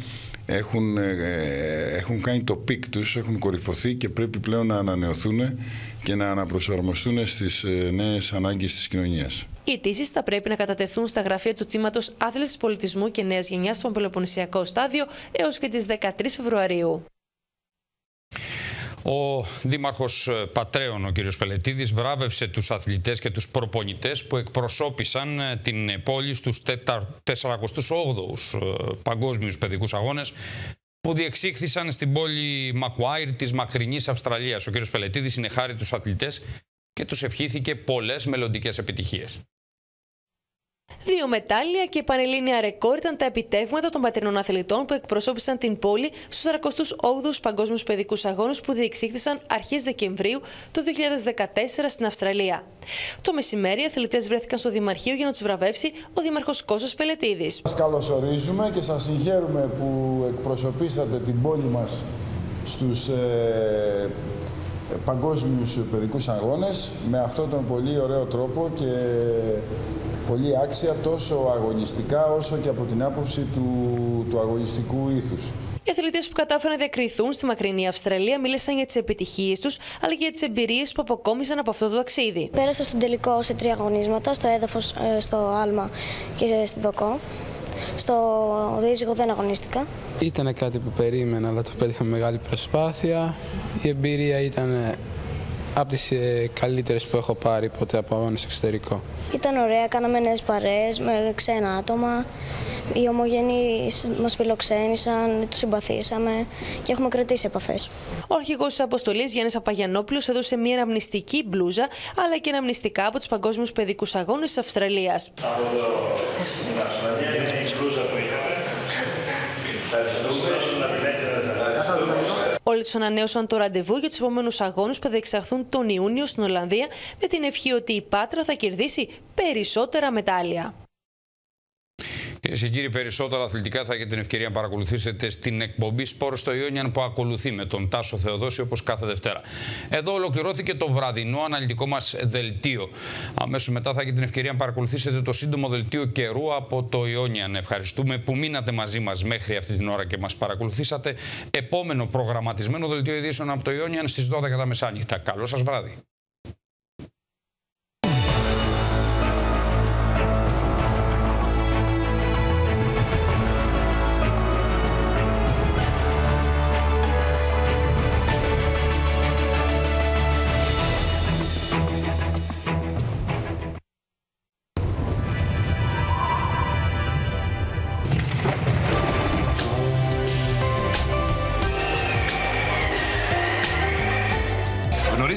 έχουν κάνει το πικ τους, έχουν κορυφωθεί και πρέπει πλέον να ανανεωθούν και να αναπροσαρμοστούν στις νέες ανάγκες της κοινωνίας. Οι αιτήσεις θα πρέπει να κατατεθούν στα γραφεία του Τμήματος Άθλησης Πολιτισμού και Νέας Γενιάς στο Πελοποννησιακό Στάδιο έως και τις 13 Φεβρουαρίου. Ο Δήμαρχος Πατρέων, ο κ. Πελετίδης, βράβευσε τους αθλητές και τους προπονητές που εκπροσώπησαν την πόλη στους 48ους παγκόσμιους παιδικούς αγώνες που διεξήχθησαν στην πόλη Μακουάιρ της μακρινής Αυστραλίας. Ο κ. Πελετίδης συνεχάρη τους αθλητές και τους ευχήθηκε πολλές μελλοντικές επιτυχίες. 2 μετάλλια και πανελλήνια ρεκόρ ήταν τα επιτεύγματα των πατρινών αθλητών που εκπροσώπησαν την πόλη στους 48ους Παγκόσμιους Παιδικούς Αγώνες που διεξήχθησαν αρχές Δεκεμβρίου του 2014 στην Αυστραλία. Το μεσημέρι, οι αθλητές βρέθηκαν στο Δημαρχείο για να τους βραβεύσει ο Δήμαρχος Κώστας Πελετίδης. Σας καλωσορίζουμε και σας συγχαίρουμε που εκπροσωπήσατε την πόλη μας στους Παγκόσμιους Παιδικούς Αγώνες με αυτόν τον πολύ ωραίο τρόπο και πολύ άξια, τόσο αγωνιστικά όσο και από την άποψη του αγωνιστικού ήθους. Οι αθλητές που κατάφεραν να διακριθούν στη μακρινή Αυστραλία μίλησαν για τις επιτυχίες τους, αλλά και για τις εμπειρίες που αποκόμισαν από αυτό το ταξίδι. Πέρασα στον τελικό σε 3 αγωνίσματα, στο έδαφος, στο άλμα και στη δοκό. Στο δίζυγο δεν αγωνίστηκα. Ήταν κάτι που περίμενα, αλλά το πέτυχα με μεγάλη προσπάθεια. Η εμπειρία ήταν από τις καλύτερες που έχω πάρει ποτέ από αγώνες εξωτερικό. Ήταν ωραία, κάναμε νέες παρέες με ξένα άτομα. Οι ομογενείς μας φιλοξένησαν, τους συμπαθήσαμε και έχουμε κρατήσει επαφές. Ο αρχηγός της αποστολής Γιάννης Απαγιανόπουλος έδωσε μια αναμνηστική μπλούζα, αλλά και αναμνηστικά από τους Παγκόσμιους Παιδικούς Αγώνες της Αυστραλίας. Όλοι τους ανανέωσαν το ραντεβού για τους επόμενους αγώνες που θα διεξαχθούν τον Ιούνιο στην Ολλανδία, με την ευχή ότι η Πάτρα θα κερδίσει περισσότερα μετάλλια. Κυρίες και κύριοι, περισσότερα αθλητικά θα έχετε την ευκαιρία να παρακολουθήσετε στην εκπομπή Σπορ στο Ιόνιαν που ακολουθεί με τον Τάσο Θεοδόση όπως κάθε Δευτέρα. Εδώ ολοκληρώθηκε το βραδινό αναλυτικό μας δελτίο. Αμέσως μετά θα έχετε την ευκαιρία να παρακολουθήσετε το σύντομο δελτίο καιρού από το Ιόνιαν. Ευχαριστούμε που μείνατε μαζί μας μέχρι αυτή την ώρα και μας παρακολουθήσατε. Επόμενο προγραμματισμένο δελτίο ειδήσεων από το Ιόνιαν στις 12 τα μεσάνυχτα. Καλό σας βράδυ.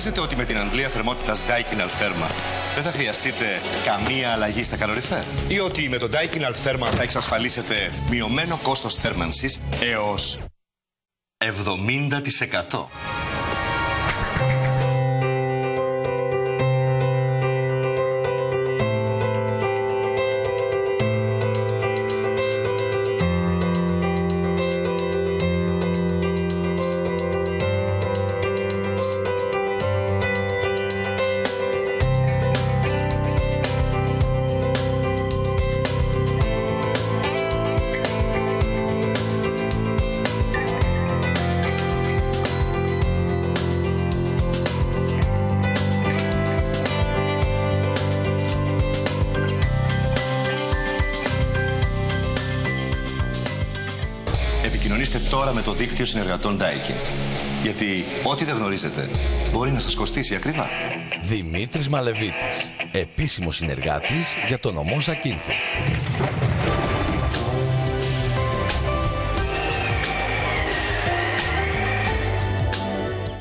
γνωρίζετε ότι με την αντλία θερμότητας Daikin Altherma δεν θα χρειαστείτε καμία αλλαγή στα καλοριφέρ? Ή ότι με το Daikin Altherma θα εξασφαλίσετε μειωμένο κόστος θέρμανσης έως 70%. Επικοινωνήστε τώρα με το δίκτυο συνεργατών Daikin. Γιατί ό,τι δεν γνωρίζετε μπορεί να σας κοστίσει ακριβά. Δημήτρης Μαλεβίτης, επίσημος συνεργάτης για τον ομό Ζακίνθου.